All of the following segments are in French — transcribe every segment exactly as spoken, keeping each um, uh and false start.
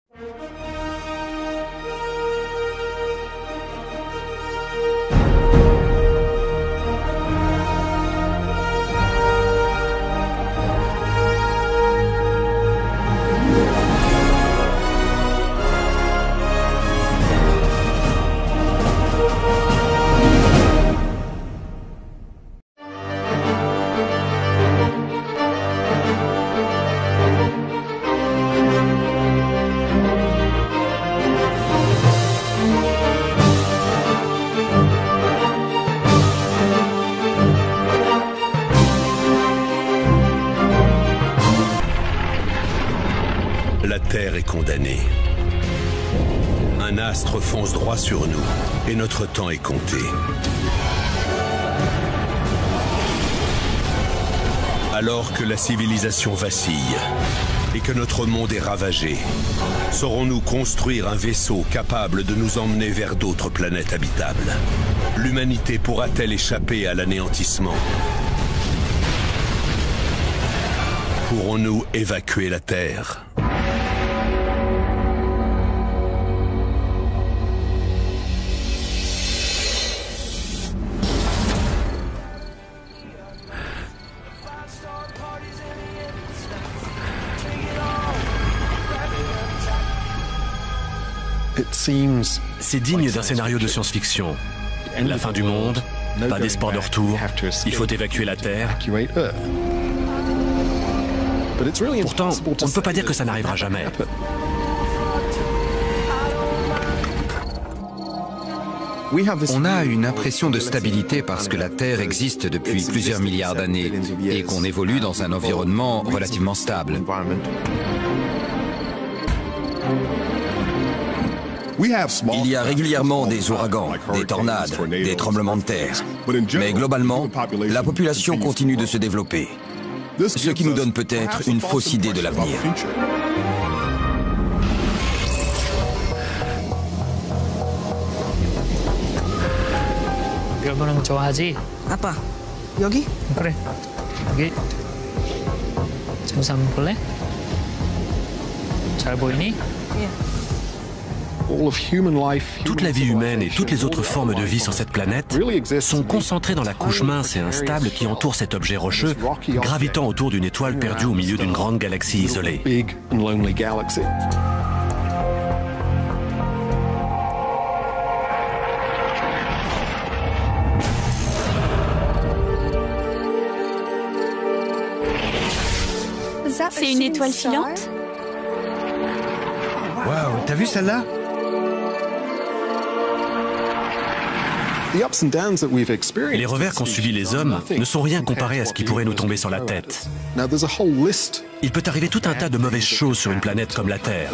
La Terre est condamnée. Un astre fonce droit sur nous et notre temps est compté. Alors que la civilisation vacille et que notre monde est ravagé, saurons-nous construire un vaisseau capable de nous emmener vers d'autres planètes habitables? L'humanité pourra-t-elle échapper à l'anéantissement? Pourrons-nous évacuer la Terre? C'est digne d'un scénario de science-fiction. La fin du monde, pas d'espoir de retour, il faut évacuer la Terre. Pourtant, on ne peut pas dire que ça n'arrivera jamais. On a une impression de stabilité parce que la Terre existe depuis plusieurs milliards d'années et qu'on évolue dans un environnement relativement stable. Il y a régulièrement des ouragans, des tornades, des tremblements de terre. Mais globalement, la population continue de se développer, ce qui nous donne peut-être une fausse idée de l'avenir. 일본은 좋아하지? 아빠, 여기? 그래, 여기. 잠시 한번 볼래? 잘 보이니? Toute la vie humaine et toutes les autres formes de vie sur cette planète sont concentrées dans la couche mince et instable qui entoure cet objet rocheux, gravitant autour d'une étoile perdue au milieu d'une grande galaxie isolée. C'est une étoile filante? Waouh, t'as vu celle-là? Les revers qu'ont subis les hommes ne sont rien comparés à ce qui pourrait nous tomber sur la tête. Il peut arriver tout un tas de mauvaises choses sur une planète comme la Terre.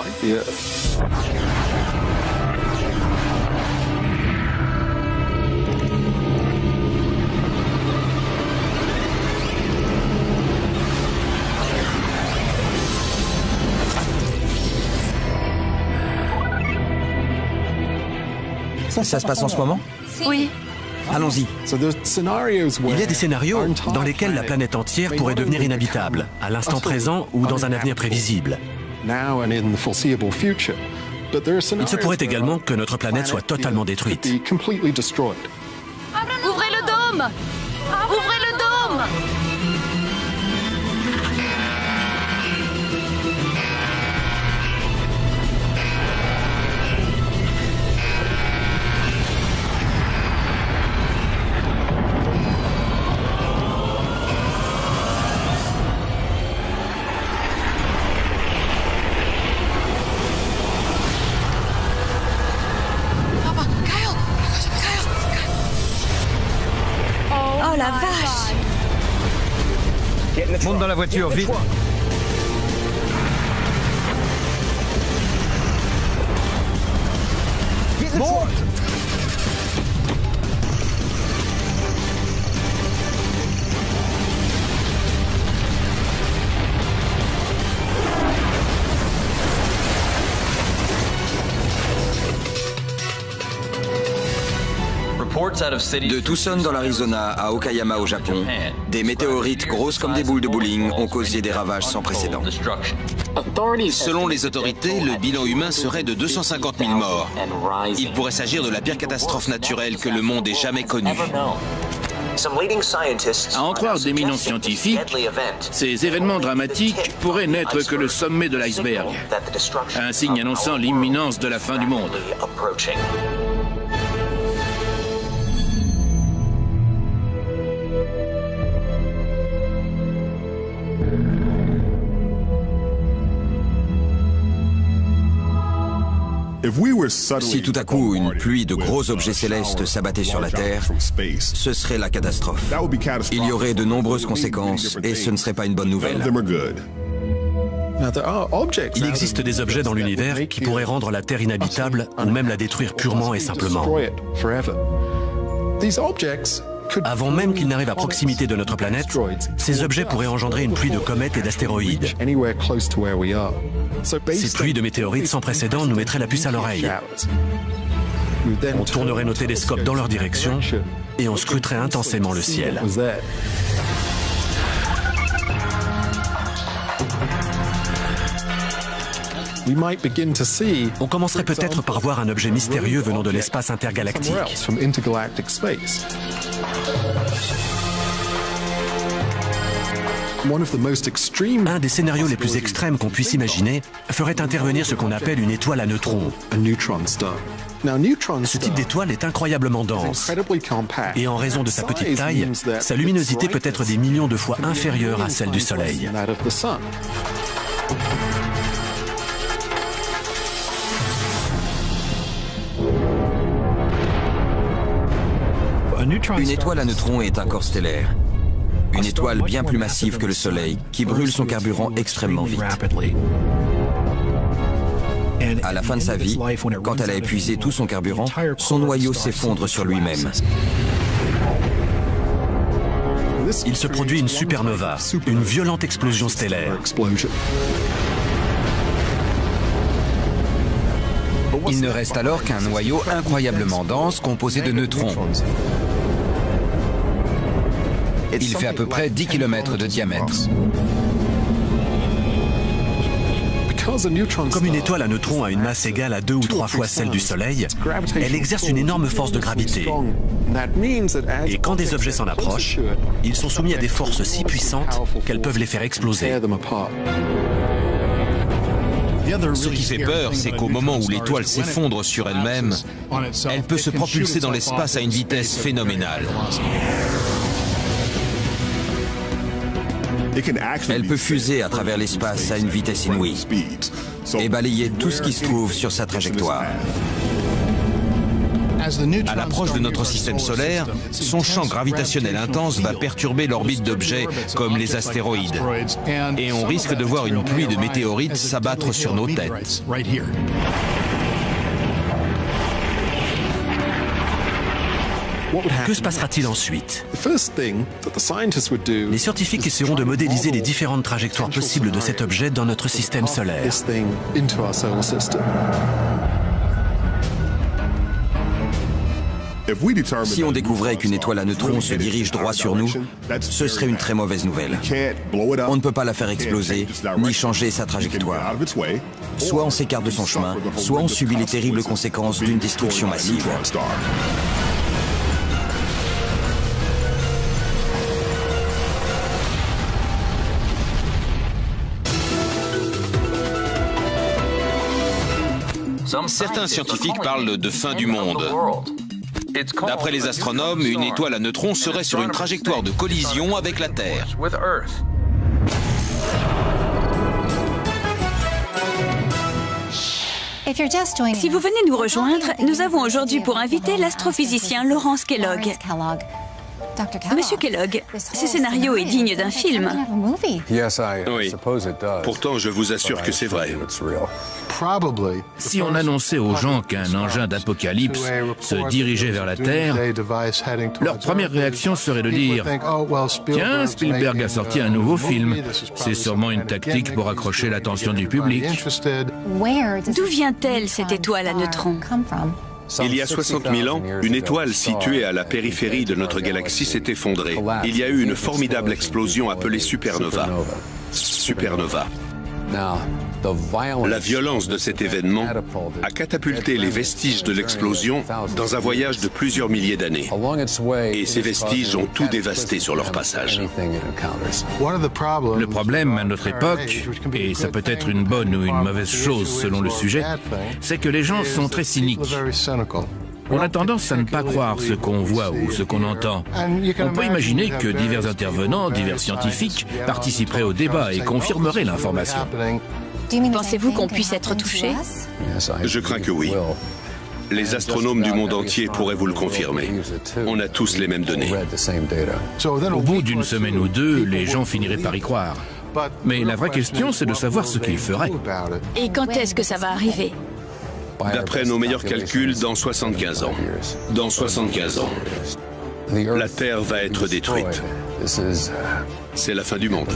Ça se passe en ce moment? Oui. Allons-y. Il y a des scénarios dans lesquels la planète entière pourrait devenir inhabitable, à l'instant présent ou dans un avenir prévisible. Il se pourrait également que notre planète soit totalement détruite. Ouvrez le dôme! Ouvrez le dôme! Oh la vache! Monte dans la voiture, vite! Monte! De Tucson dans l'Arizona à Okayama au Japon, des météorites grosses comme des boules de bowling ont causé des ravages sans précédent. Selon les autorités, le bilan humain serait de deux cent cinquante mille morts. Il pourrait s'agir de la pire catastrophe naturelle que le monde ait jamais connue. À en croire d'éminents scientifiques, ces événements dramatiques pourraient n'être que le sommet de l'iceberg, un signe annonçant l'imminence de la fin du monde. Si tout à coup une pluie de gros objets célestes s'abattait sur la Terre, ce serait la catastrophe. Il y aurait de nombreuses conséquences et ce ne serait pas une bonne nouvelle. Il existe des objets dans l'univers qui pourraient rendre la Terre inhabitable ou même la détruire purement et simplement. Avant même qu'ils n'arrivent à proximité de notre planète, ces objets pourraient engendrer une pluie de comètes et d'astéroïdes. Ces pluies de météorites sans précédent nous mettraient la puce à l'oreille. On tournerait nos télescopes dans leur direction et on scruterait intensément le ciel. On commencerait peut-être par voir un objet mystérieux venant de l'espace intergalactique. Un des scénarios les plus extrêmes qu'on puisse imaginer ferait intervenir ce qu'on appelle une étoile à neutrons. Ce type d'étoile est incroyablement dense et en raison de sa petite taille, sa luminosité peut être des millions de fois inférieure à celle du Soleil. Une étoile à neutrons est un corps stellaire. Une étoile bien plus massive que le Soleil, qui brûle son carburant extrêmement vite. À la fin de sa vie, quand elle a épuisé tout son carburant, son noyau s'effondre sur lui-même. Il se produit une supernova, une violente explosion stellaire. Il ne reste alors qu'un noyau incroyablement dense composé de neutrons. Il fait à peu près dix kilomètres de diamètre. Comme une étoile à neutrons a une masse égale à deux ou trois fois celle du Soleil, elle exerce une énorme force de gravité. Et quand des objets s'en approchent, ils sont soumis à des forces si puissantes qu'elles peuvent les faire exploser. Ce qui fait peur, c'est qu'au moment où l'étoile s'effondre sur elle-même, elle peut se propulser dans l'espace à une vitesse phénoménale. Elle peut fuser à travers l'espace à une vitesse inouïe et balayer tout ce qui se trouve sur sa trajectoire. À l'approche de notre système solaire, son champ gravitationnel intense va perturber l'orbite d'objets comme les astéroïdes. Et on risque de voir une pluie de météorites s'abattre sur nos têtes. Que se passera-t-il ensuite? Les scientifiques essaieront de modéliser les différentes trajectoires possibles de cet objet dans notre système solaire. Si on découvrait qu'une étoile à neutrons se dirige droit sur nous, ce serait une très mauvaise nouvelle. On ne peut pas la faire exploser, ni changer sa trajectoire. Soit on s'écarte de son chemin, soit on subit les terribles conséquences d'une destruction massive. Certains scientifiques parlent de fin du monde. D'après les astronomes, une étoile à neutrons serait sur une trajectoire de collision avec la Terre. Si vous venez nous rejoindre, nous avons aujourd'hui pour invité l'astrophysicien Lawrence Kellogg. Monsieur Kellogg, ce scénario est digne d'un film. Oui. Pourtant, je vous assure que c'est vrai. Si on annonçait aux gens qu'un engin d'apocalypse se dirigeait vers la Terre, leur première réaction serait de dire « Tiens, Spielberg a sorti un nouveau film. C'est sûrement une tactique pour accrocher l'attention du public. » D'où vient-elle, cette étoile à neutrons? Il y a soixante mille ans, une étoile située à la périphérie de notre galaxie s'est effondrée. Il y a eu une formidable explosion appelée supernova. Supernova. La violence de cet événement a catapulté les vestiges de l'explosion dans un voyage de plusieurs milliers d'années. Et ces vestiges ont tout dévasté sur leur passage. Le problème à notre époque, et ça peut être une bonne ou une mauvaise chose selon le sujet, c'est que les gens sont très cyniques. On a tendance à ne pas croire ce qu'on voit ou ce qu'on entend. On peut imaginer que divers intervenants, divers scientifiques, participeraient au débat et confirmeraient l'information. Pensez-vous qu'on puisse être touché? Je crains que oui. Les astronomes du monde entier pourraient vous le confirmer. On a tous les mêmes données. Au bout d'une semaine ou deux, les gens finiraient par y croire. Mais la vraie question, c'est de savoir ce qu'ils feraient. Et quand est-ce que ça va arriver? D'après nos meilleurs calculs, dans soixante-quinze ans. Dans soixante-quinze ans, la Terre va être détruite. C'est la fin du monde.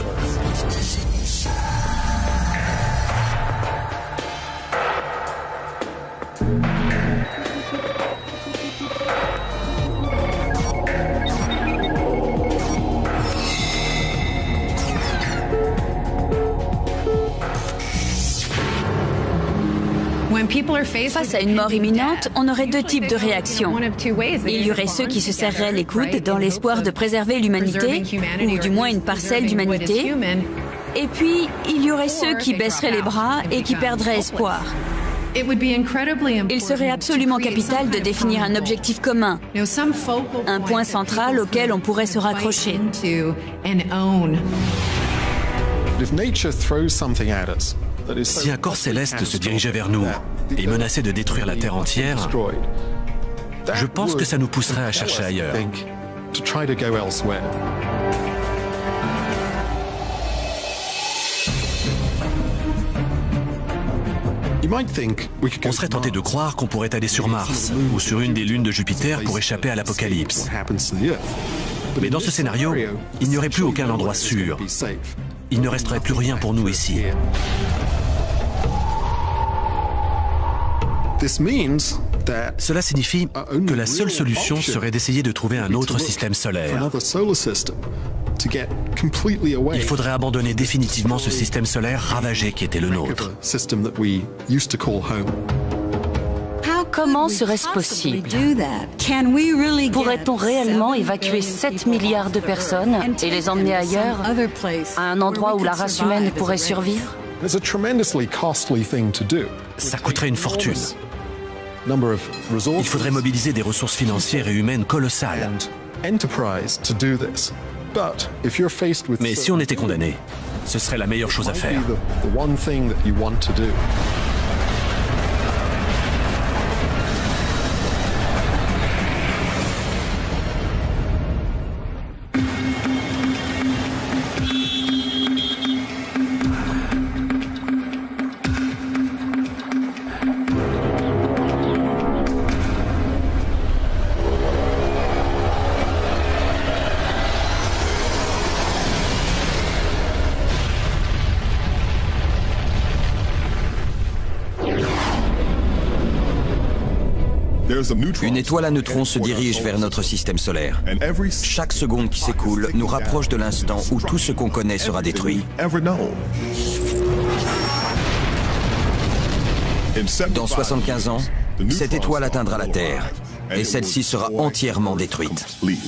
Face à une mort imminente, on aurait deux types de réactions. Il y aurait ceux qui se serreraient les coudes dans l'espoir de préserver l'humanité, ou du moins une parcelle d'humanité. Et puis, il y aurait ceux qui baisseraient les bras et qui perdraient espoir. Il serait absolument capital de définir un objectif commun, un point central auquel on pourrait se raccrocher. Si un corps céleste se dirigeait vers nous et menaçait de détruire la Terre entière, je pense que ça nous pousserait à chercher ailleurs. On serait tenté de croire qu'on pourrait aller sur Mars ou sur une des lunes de Jupiter pour échapper à l'apocalypse. Mais dans ce scénario, il n'y aurait plus aucun endroit sûr. Il ne resterait plus rien pour nous ici. Cela signifie que la seule solution serait d'essayer de trouver un autre système solaire. Il faudrait abandonner définitivement ce système solaire ravagé qui était le nôtre. Comment serait-ce possible? Pourrait-on réellement évacuer sept milliards de personnes et les emmener ailleurs, à un endroit où la race humaine pourrait survivre? Ça coûterait une fortune. Il faudrait mobiliser des ressources financières et humaines colossales. Mais si on était condamné, ce serait la meilleure chose à faire. Une étoile à neutrons se dirige vers notre système solaire. Chaque seconde qui s'écoule nous rapproche de l'instant où tout ce qu'on connaît sera détruit. Dans soixante-quinze ans, cette étoile atteindra la Terre et celle-ci sera entièrement détruite.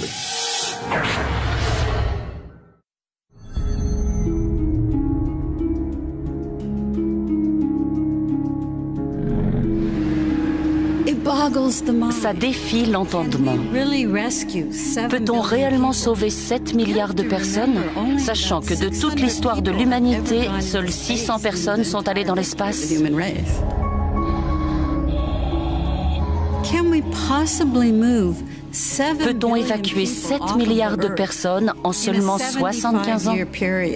Ça défie l'entendement. Peut-on réellement sauver sept milliards de personnes, sachant que de toute l'histoire de l'humanité, seules six cents personnes sont allées dans l'espace? Peut-on évacuer sept milliards de personnes en seulement soixante-quinze ans?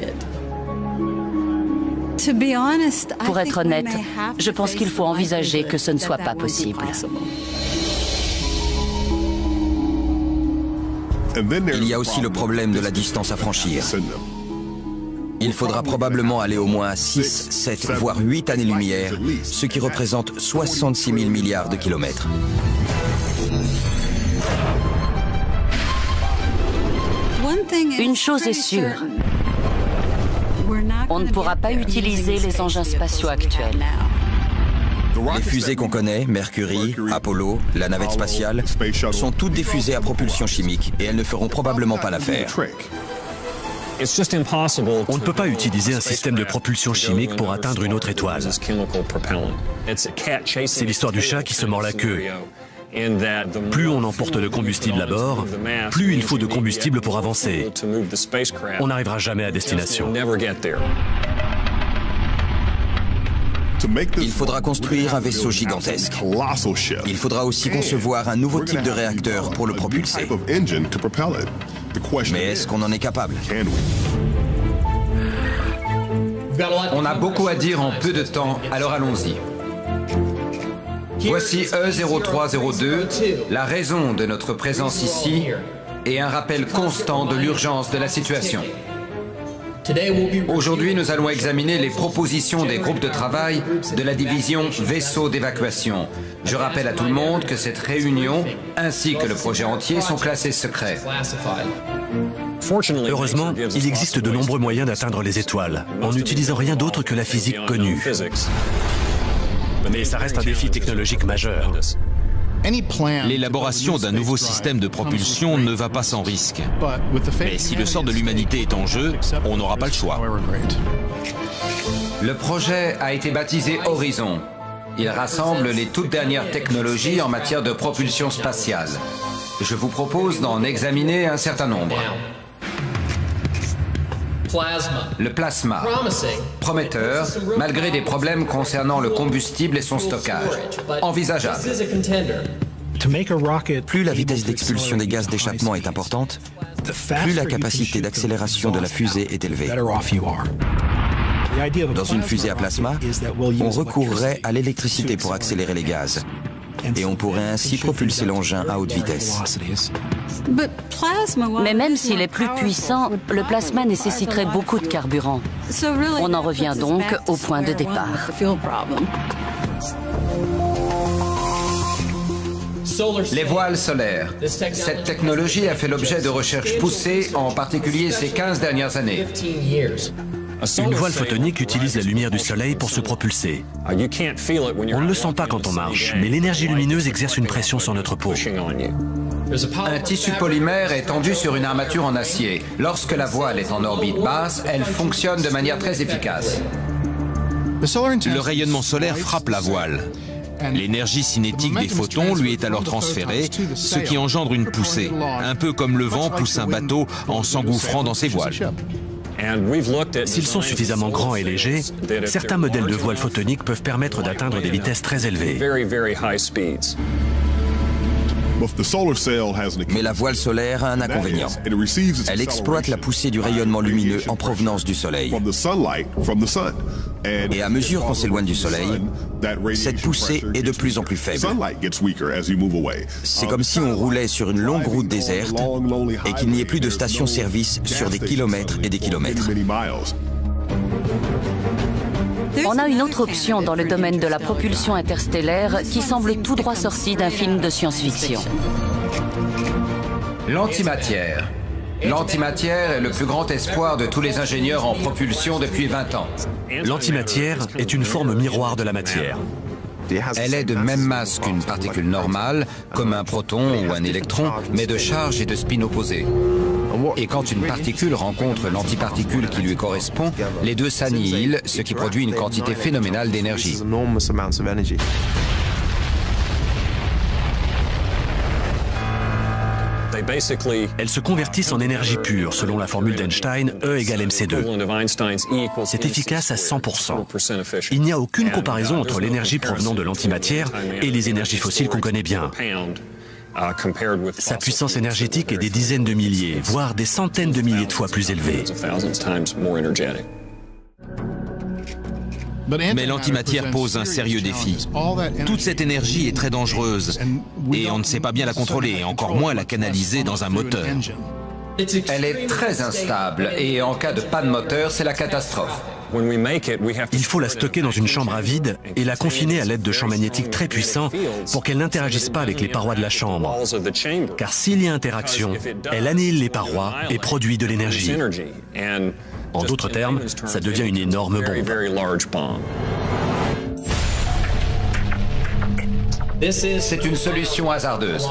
Pour être honnête, je pense qu'il faut envisager que ce ne soit pas possible. Il y a aussi le problème de la distance à franchir. Il faudra probablement aller au moins à six, sept, voire huit années-lumière, ce qui représente soixante-six mille milliards de kilomètres. Une chose est sûre. On ne pourra pas utiliser les engins spatiaux actuels. Les fusées qu'on connaît, Mercury, Apollo, la navette spatiale, sont toutes des fusées à propulsion chimique et elles ne feront probablement pas l'affaire. On ne peut pas utiliser un système de propulsion chimique pour atteindre une autre étoile. C'est l'histoire du chat qui se mord la queue. Plus on emporte de combustible à bord, plus il faut de combustible pour avancer. On n'arrivera jamais à destination. Il faudra construire un vaisseau gigantesque. Il faudra aussi concevoir un nouveau type de réacteur pour le propulser. Mais est-ce qu'on en est capable? On a beaucoup à dire en peu de temps, alors allons-y. Voici E zéro trois zéro deux, la raison de notre présence ici et un rappel constant de l'urgence de la situation. Aujourd'hui, nous allons examiner les propositions des groupes de travail de la division vaisseau d'évacuation. Je rappelle à tout le monde que cette réunion, ainsi que le projet entier, sont classés secrets. Heureusement, il existe de nombreux moyens d'atteindre les étoiles, en n'utilisant rien d'autre que la physique connue. Mais ça reste un défi technologique majeur. L'élaboration d'un nouveau système de propulsion ne va pas sans risque. Mais si le sort de l'humanité est en jeu, on n'aura pas le choix. Le projet a été baptisé Horizon. Il rassemble les toutes dernières technologies en matière de propulsion spatiale. Je vous propose d'en examiner un certain nombre. Le plasma, prometteur, malgré des problèmes concernant le combustible et son stockage. Envisageable. Plus la vitesse d'expulsion des gaz d'échappement est importante, plus la capacité d'accélération de la fusée est élevée. Dans une fusée à plasma, on recourrait à l'électricité pour accélérer les gaz. Et on pourrait ainsi propulser l'engin à haute vitesse. Mais même s'il est plus puissant, le plasma nécessiterait beaucoup de carburant. On en revient donc au point de départ. Les voiles solaires. Cette technologie a fait l'objet de recherches poussées, en particulier ces quinze dernières années. Une voile photonique utilise la lumière du soleil pour se propulser. On ne le sent pas quand on marche, mais l'énergie lumineuse exerce une pression sur notre peau. Un tissu polymère est tendu sur une armature en acier. Lorsque la voile est en orbite basse, elle fonctionne de manière très efficace. Le rayonnement solaire frappe la voile. L'énergie cinétique des photons lui est alors transférée, ce qui engendre une poussée, un peu comme le vent pousse un bateau en s'engouffrant dans ses voiles. S'ils sont suffisamment grands et légers, certains modèles de voiles photoniques peuvent permettre d'atteindre des vitesses très élevées. Mais la voile solaire a un inconvénient. Elle exploite la poussée du rayonnement lumineux en provenance du soleil. Et à mesure qu'on s'éloigne du soleil, cette poussée est de plus en plus faible. C'est comme si on roulait sur une longue route déserte et qu'il n'y ait plus de station-service sur des kilomètres et des kilomètres. On a une autre option dans le domaine de la propulsion interstellaire qui semble tout droit sortie d'un film de science-fiction. L'antimatière. L'antimatière est le plus grand espoir de tous les ingénieurs en propulsion depuis vingt ans. L'antimatière est une forme miroir de la matière. Elle est de même masse qu'une particule normale, comme un proton ou un électron, mais de charge et de spin opposés. Et quand une particule rencontre l'antiparticule qui lui correspond, les deux s'annihilent, ce qui produit une quantité phénoménale d'énergie. Elles se convertissent en énergie pure, selon la formule d'Einstein, E égale M C deux. C'est efficace à cent pour cent. Il n'y a aucune comparaison entre l'énergie provenant de l'antimatière et les énergies fossiles qu'on connaît bien. Sa puissance énergétique est des dizaines de milliers, voire des centaines de milliers de fois plus élevée. Mais l'antimatière pose un sérieux défi. Toute cette énergie est très dangereuse et on ne sait pas bien la contrôler, et encore moins la canaliser dans un moteur. Elle est très instable et en cas de panne moteur, c'est la catastrophe. Il faut la stocker dans une chambre à vide et la confiner à l'aide de champs magnétiques très puissants pour qu'elle n'interagisse pas avec les parois de la chambre. Car s'il y a interaction, elle annihile les parois et produit de l'énergie. En d'autres termes, ça devient une énorme bombe. C'est une solution hasardeuse.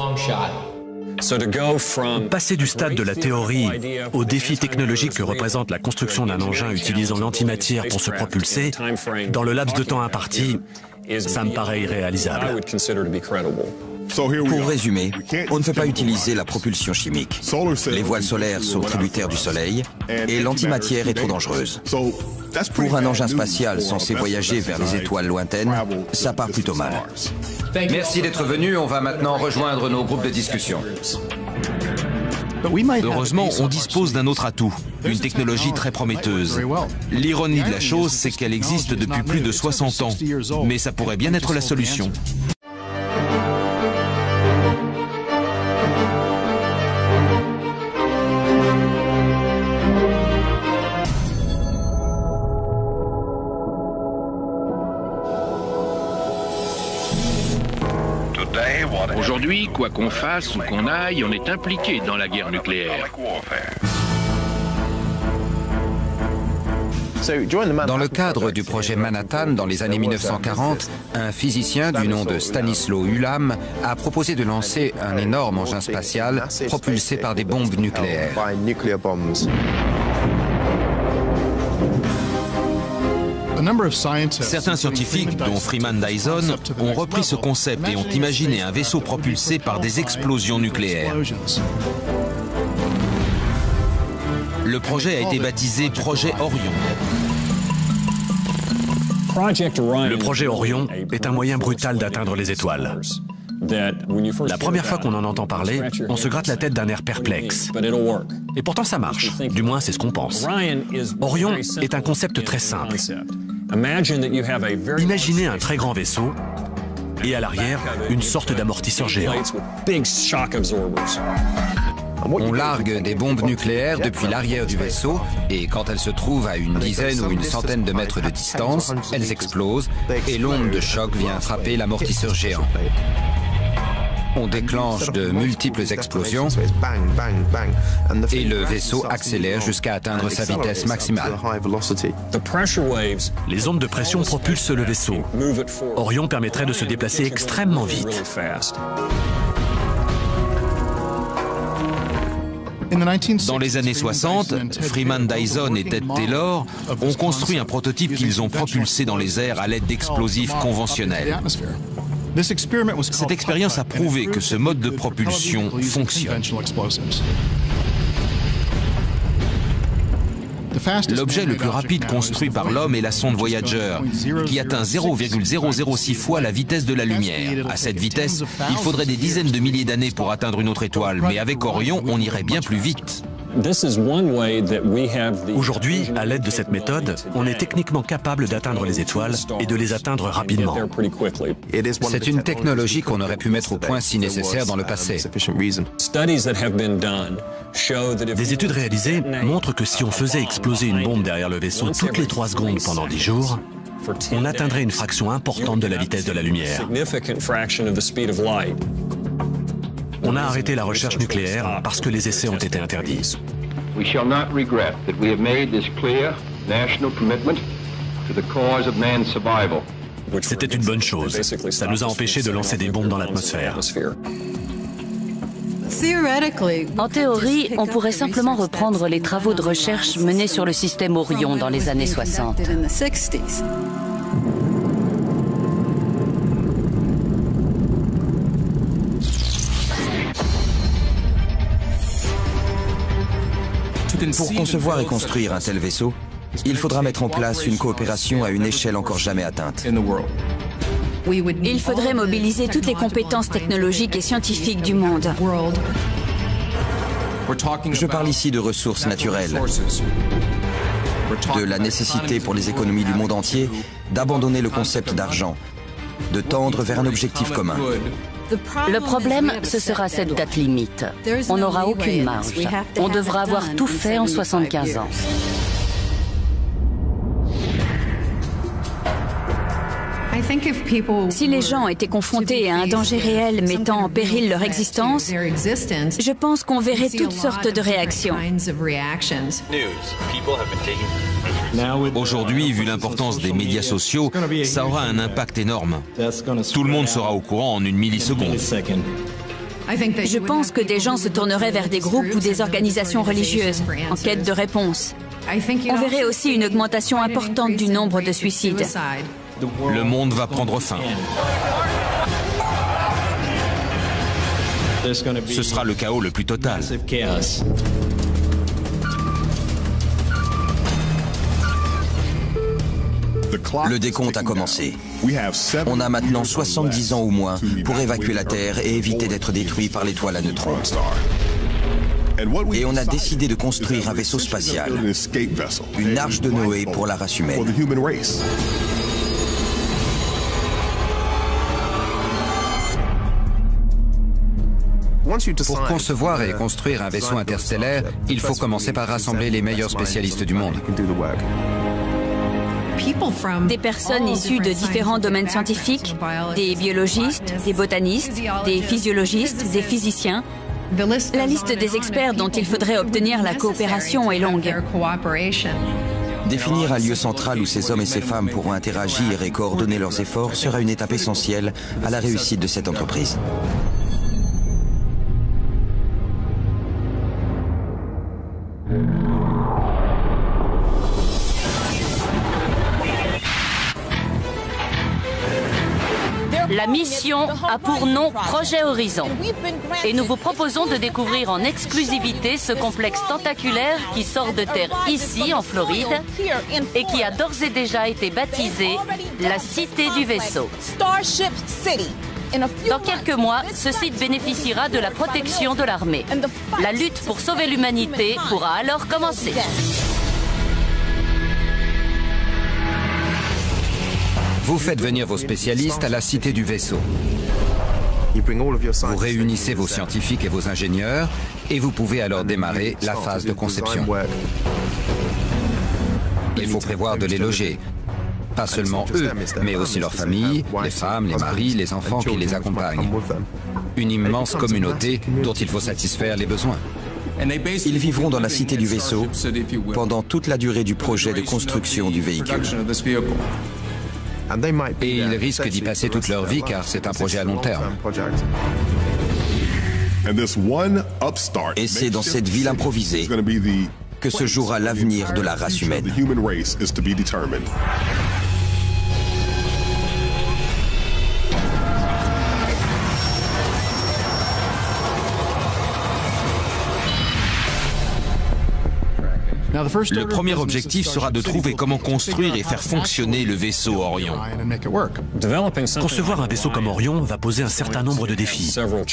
Passer du stade de la théorie au défi technologique que représente la construction d'un engin utilisant l'antimatière pour se propulser, dans le laps de temps imparti, ça me paraît irréalisable. Pour résumer, on ne peut pas utiliser la propulsion chimique. Les voiles solaires sont tributaires du Soleil et l'antimatière est trop dangereuse. Pour un engin spatial censé voyager vers les étoiles lointaines, ça part plutôt mal. Merci d'être venu. On va maintenant rejoindre nos groupes de discussion. Heureusement, on dispose d'un autre atout, une technologie très prometteuse. L'ironie de la chose, c'est qu'elle existe depuis plus de soixante ans, mais ça pourrait bien être la solution. Aujourd'hui, quoi qu'on fasse ou qu'on aille, on est impliqué dans la guerre nucléaire. Dans le cadre du projet Manhattan dans les années mille neuf cent quarante, un physicien du nom de Stanisław Ulam a proposé de lancer un énorme engin spatial propulsé par des bombes nucléaires. Certains scientifiques, dont Freeman Dyson, ont repris ce concept et ont imaginé un vaisseau propulsé par des explosions nucléaires. Le projet a été baptisé Projet Orion. Le projet Orion est un moyen brutal d'atteindre les étoiles. La première fois qu'on en entend parler, on se gratte la tête d'un air perplexe. Et pourtant ça marche, du moins c'est ce qu'on pense. Orion est un concept très simple. Imaginez un très grand vaisseau et à l'arrière, une sorte d'amortisseur géant. On largue des bombes nucléaires depuis l'arrière du vaisseau et quand elles se trouvent à une dizaine ou une centaine de mètres de distance, elles explosent et l'onde de choc vient frapper l'amortisseur géant. On déclenche de multiples explosions et le vaisseau accélère jusqu'à atteindre sa vitesse maximale. Les ondes de pression propulsent le vaisseau. Orion permettrait de se déplacer extrêmement vite. Dans les années soixante, Freeman Dyson et Ted Taylor ont construit un prototype qu'ils ont propulsé dans les airs à l'aide d'explosifs conventionnels. Cette expérience a prouvé que ce mode de propulsion fonctionne. L'objet le plus rapide construit par l'homme est la sonde Voyager, qui atteint zéro virgule zéro zéro six fois la vitesse de la lumière. À cette vitesse, il faudrait des dizaines de milliers d'années pour atteindre une autre étoile, mais avec Orion, on irait bien plus vite. Aujourd'hui, à l'aide de cette méthode, on est techniquement capable d'atteindre les étoiles et de les atteindre rapidement. C'est une technologie qu'on aurait pu mettre au point si nécessaire dans le passé. Des études réalisées montrent que si on faisait exploser une bombe derrière le vaisseau toutes les trois secondes pendant dix jours, on atteindrait une fraction importante de la vitesse de la lumière. On a arrêté la recherche nucléaire parce que les essais ont été interdits. We shall not regret that we have made this clear national commitment to the cause of man's survival. C'était une bonne chose. Ça nous a empêchés de lancer des bombes dans l'atmosphère. En théorie, on pourrait simplement reprendre les travaux de recherche menés sur le système Orion dans les années soixante. Pour concevoir et construire un tel vaisseau, il faudra mettre en place une coopération à une échelle encore jamais atteinte. Il faudrait mobiliser toutes les compétences technologiques et scientifiques du monde. Je parle ici de ressources naturelles, de la nécessité pour les économies du monde entier d'abandonner le concept d'argent, de tendre vers un objectif commun. Le problème, ce sera cette date limite. On n'aura aucune marge. On devra avoir tout fait en soixante-quinze ans. Si les gens étaient confrontés à un danger réel mettant en péril leur existence, je pense qu'on verrait toutes sortes de réactions. Aujourd'hui, vu l'importance des médias sociaux, ça aura un impact énorme. Tout le monde sera au courant en une milliseconde. Je pense que des gens se tourneraient vers des groupes ou des organisations religieuses en quête de réponse. On verrait aussi une augmentation importante du nombre de suicides. Le monde va prendre fin. Ce sera le chaos le plus total. Le décompte a commencé. On a maintenant soixante-dix ans au moins pour évacuer la Terre et éviter d'être détruit par l'étoile à neutrons. Et on a décidé de construire un vaisseau spatial, une arche de Noé pour la race humaine. Pour concevoir et construire un vaisseau interstellaire, il faut commencer par rassembler les meilleurs spécialistes du monde. Des personnes issues de différents domaines scientifiques, des biologistes, des botanistes, des physiologistes, des physiciens. La liste des experts dont il faudrait obtenir la coopération est longue. Définir un lieu central où ces hommes et ces femmes pourront interagir et coordonner leurs efforts sera une étape essentielle à la réussite de cette entreprise. La mission a pour nom Projet Horizon. Et nous vous proposons de découvrir en exclusivité ce complexe tentaculaire qui sort de terre ici, en Floride, et qui a d'ores et déjà été baptisé la Cité du Vaisseau. Dans quelques mois, ce site bénéficiera de la protection de l'armée. La lutte pour sauver l'humanité pourra alors commencer. Vous faites venir vos spécialistes à la Cité du Vaisseau. Vous réunissez vos scientifiques et vos ingénieurs et vous pouvez alors démarrer la phase de conception. Il faut prévoir de les loger. Pas seulement eux, mais aussi leurs familles, les femmes, les maris, les enfants qui les accompagnent. Une immense communauté dont il faut satisfaire les besoins. Ils vivront dans la Cité du Vaisseau pendant toute la durée du projet de construction du véhicule. Et ils risquent d'y passer toute leur vie car c'est un projet à long terme. Et c'est dans cette ville improvisée que se jouera l'avenir de la race humaine. Le premier objectif sera de trouver comment construire et faire fonctionner le vaisseau Orion. Concevoir un vaisseau comme Orion va poser un certain nombre de défis.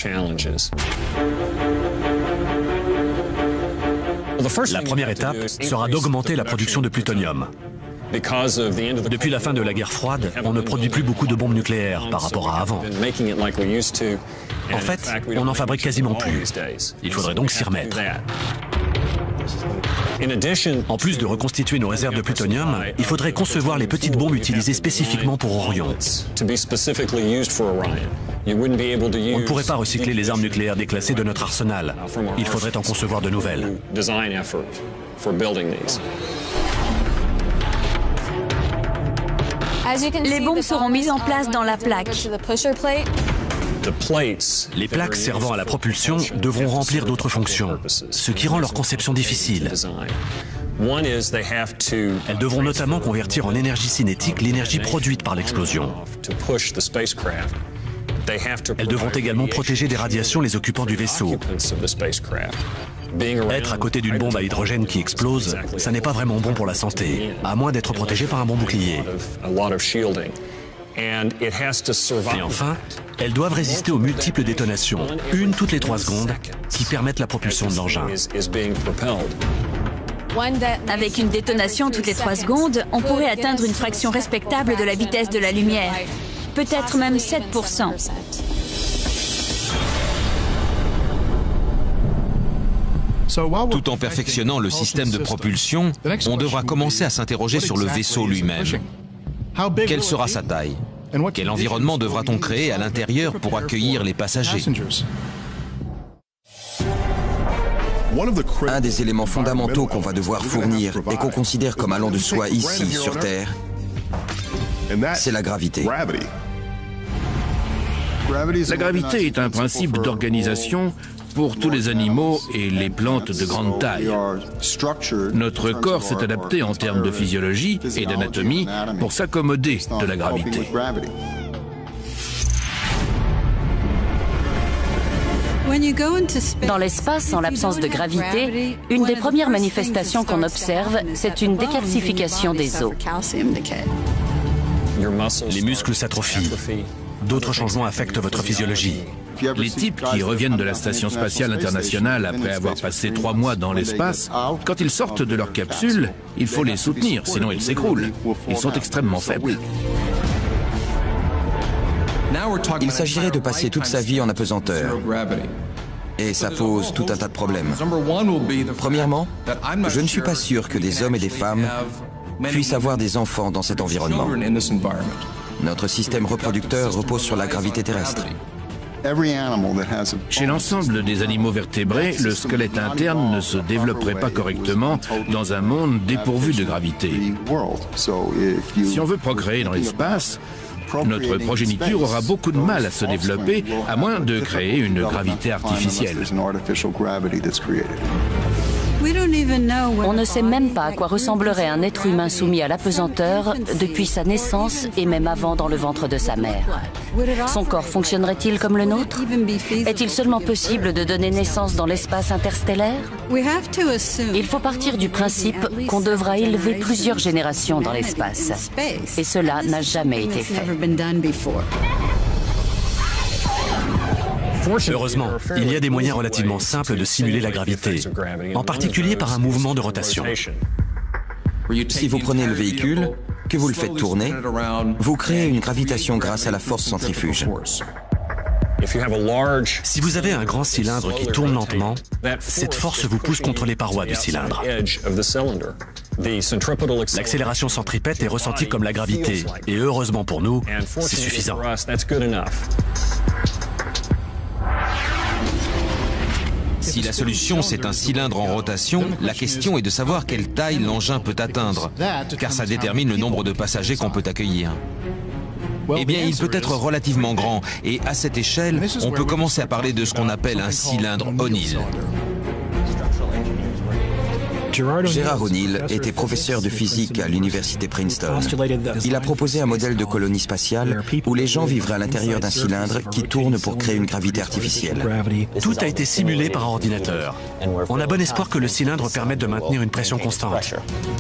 La première étape sera d'augmenter la production de plutonium. Depuis la fin de la guerre froide, on ne produit plus beaucoup de bombes nucléaires par rapport à avant. En fait, on n'en fabrique quasiment plus. Il faudrait donc s'y remettre. En plus de reconstituer nos réserves de plutonium, il faudrait concevoir les petites bombes utilisées spécifiquement pour Orion. On ne pourrait pas recycler les armes nucléaires déclassées de notre arsenal. Il faudrait en concevoir de nouvelles. Les bombes seront mises en place dans la plaque. Les plaques servant à la propulsion devront remplir d'autres fonctions, ce qui rend leur conception difficile. Elles devront notamment convertir en énergie cinétique l'énergie produite par l'explosion. Elles devront également protéger des radiations les occupants du vaisseau. Être à côté d'une bombe à hydrogène qui explose, ça n'est pas vraiment bon pour la santé, à moins d'être protégé par un bon bouclier. Et enfin, elles doivent résister aux multiples détonations, une toutes les trois secondes, qui permettent la propulsion de l'engin. Avec une détonation toutes les trois secondes, on pourrait atteindre une fraction respectable de la vitesse de la lumière. Peut-être même sept pour cent. Tout en perfectionnant le système de propulsion, on devra commencer à s'interroger sur le vaisseau lui-même. Quelle sera sa taille? Quel environnement devra-t-on créer à l'intérieur pour accueillir les passagers? Un des éléments fondamentaux qu'on va devoir fournir et qu'on considère comme allant de soi ici, sur Terre, c'est la gravité. La gravité est un principe d'organisation pour tous les animaux et les plantes de grande taille. Notre corps s'est adapté en termes de physiologie et d'anatomie pour s'accommoder de la gravité. Dans l'espace, en l'absence de gravité, une des premières manifestations qu'on observe, c'est une décalcification des os. Les muscles s'atrophient. D'autres changements affectent votre physiologie. Les types qui reviennent de la Station spatiale internationale après avoir passé trois mois dans l'espace, quand ils sortent de leur capsule, il faut les soutenir, sinon ils s'écroulent. Ils sont extrêmement faibles. Il s'agirait de passer toute sa vie en apesanteur. Et ça pose tout un tas de problèmes. Premièrement, je ne suis pas sûr que des hommes et des femmes puissent avoir des enfants dans cet environnement. Notre système reproducteur repose sur la gravité terrestre. Chez l'ensemble des animaux vertébrés, le squelette interne ne se développerait pas correctement dans un monde dépourvu de gravité. Si on veut procréer dans l'espace, notre progéniture aura beaucoup de mal à se développer, à moins de créer une gravité artificielle. On ne sait même pas à quoi ressemblerait un être humain soumis à l'apesanteur depuis sa naissance et même avant dans le ventre de sa mère. Son corps fonctionnerait-il comme le nôtre? Est-il seulement possible de donner naissance dans l'espace interstellaire? Il faut partir du principe qu'on devra élever plusieurs générations dans l'espace. Et cela n'a jamais été fait. Heureusement, il y a des moyens relativement simples de simuler la gravité, en particulier par un mouvement de rotation. Si vous prenez le véhicule, que vous le faites tourner, vous créez une gravitation grâce à la force centrifuge. Si vous avez un grand cylindre qui tourne lentement, cette force vous pousse contre les parois du cylindre. L'accélération centripète est ressentie comme la gravité, et heureusement pour nous, c'est suffisant. Si la solution c'est un cylindre en rotation, la question est de savoir quelle taille l'engin peut atteindre, car ça détermine le nombre de passagers qu'on peut accueillir. Eh bien, il peut être relativement grand, et à cette échelle, on peut commencer à parler de ce qu'on appelle un cylindre O'Neill. Gérard O'Neill était professeur de physique à l'université Princeton. Il a proposé un modèle de colonie spatiale où les gens vivraient à l'intérieur d'un cylindre qui tourne pour créer une gravité artificielle. Tout a été simulé par ordinateur. On a bon espoir que le cylindre permette de maintenir une pression constante.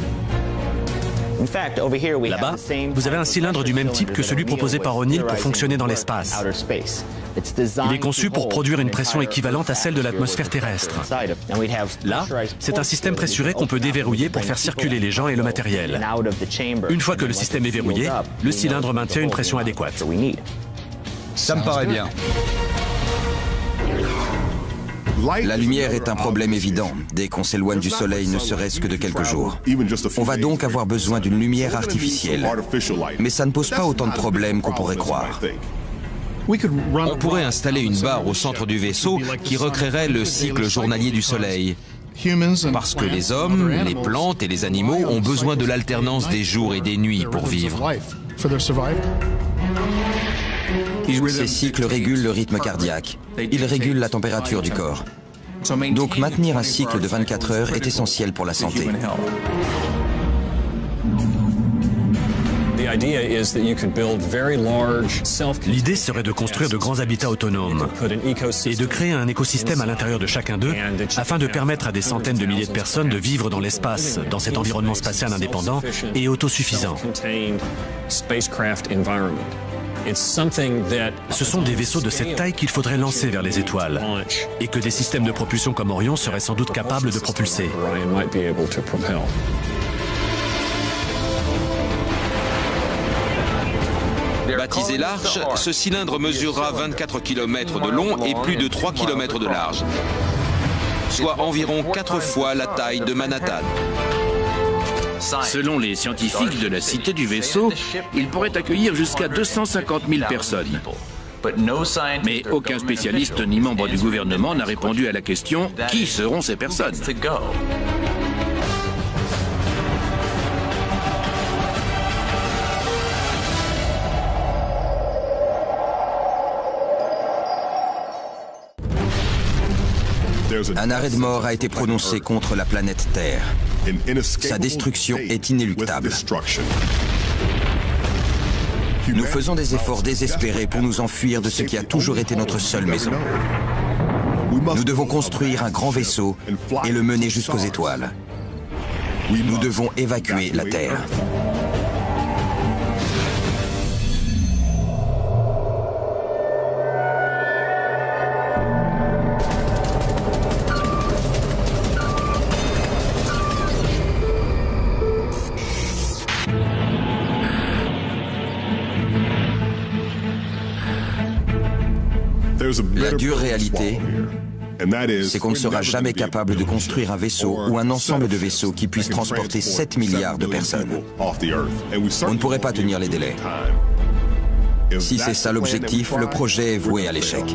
Là-bas, vous avez un cylindre du même type que celui proposé par O'Neill pour fonctionner dans l'espace. Il est conçu pour produire une pression équivalente à celle de l'atmosphère terrestre. Là, c'est un système pressuré qu'on peut déverrouiller pour faire circuler les gens et le matériel. Une fois que le système est verrouillé, le cylindre maintient une pression adéquate. Ça me paraît bien. La lumière est un problème évident dès qu'on s'éloigne du Soleil, ne serait-ce que de quelques jours. On va donc avoir besoin d'une lumière artificielle. Mais ça ne pose pas autant de problèmes qu'on pourrait croire. On pourrait installer une barre au centre du vaisseau qui recréerait le cycle journalier du Soleil. Parce que les hommes, les plantes et les animaux ont besoin de l'alternance des jours et des nuits pour vivre. Ces cycles régulent le rythme cardiaque. Ils régulent la température du corps. Donc maintenir un cycle de vingt-quatre heures est essentiel pour la santé. L'idée serait de construire de grands habitats autonomes et de créer un écosystème à l'intérieur de chacun d'eux afin de permettre à des centaines de milliers de personnes de vivre dans l'espace, dans cet environnement spatial indépendant et autosuffisant. Ce sont des vaisseaux de cette taille qu'il faudrait lancer vers les étoiles et que des systèmes de propulsion comme Orion seraient sans doute capables de propulser. Baptisé l'Arche, ce cylindre mesurera vingt-quatre kilomètres de long et plus de trois kilomètres de large, soit environ quatre fois la taille de Manhattan. Selon les scientifiques de la cité du vaisseau, il pourrait accueillir jusqu'à deux cent cinquante mille personnes. Mais aucun spécialiste ni membre du gouvernement n'a répondu à la question « Qui seront ces personnes ?» Un arrêt de mort a été prononcé contre la planète Terre. Sa destruction est inéluctable. Nous faisons des efforts désespérés pour nous enfuir de ce qui a toujours été notre seule maison. Nous devons construire un grand vaisseau et le mener jusqu'aux étoiles. Nous devons évacuer la Terre. La dure réalité, c'est qu'on ne sera jamais capable de construire un vaisseau ou un ensemble de vaisseaux qui puisse transporter sept milliards de personnes. On ne pourrait pas tenir les délais. Si c'est ça l'objectif, le projet est voué à l'échec.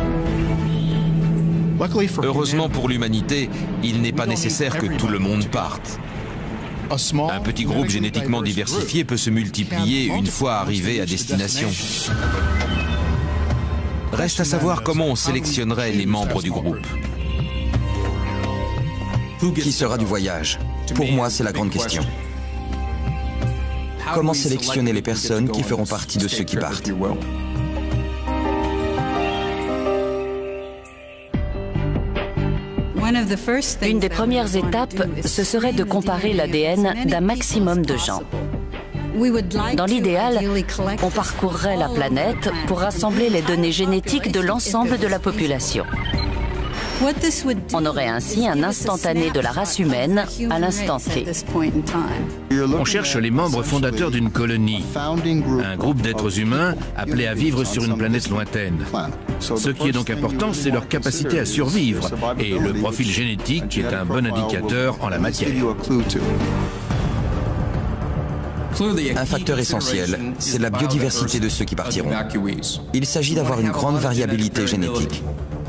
Heureusement pour l'humanité, il n'est pas nécessaire que tout le monde parte. Un petit groupe génétiquement diversifié peut se multiplier une fois arrivé à destination. Reste à savoir comment on sélectionnerait les membres du groupe. Qui sera du voyage? Pour moi, c'est la grande question. Comment sélectionner les personnes qui feront partie de ceux qui partent? Une des premières étapes, ce serait de comparer l'A D N d'un maximum de gens. Dans l'idéal, on parcourrait la planète pour rassembler les données génétiques de l'ensemble de la population. On aurait ainsi un instantané de la race humaine à l'instant T. On cherche les membres fondateurs d'une colonie, un groupe d'êtres humains appelés à vivre sur une planète lointaine. Ce qui est donc important, c'est leur capacité à survivre, et le profil génétique est un bon indicateur en la matière. Un facteur essentiel, c'est la biodiversité de ceux qui partiront. Il s'agit d'avoir une grande variabilité génétique.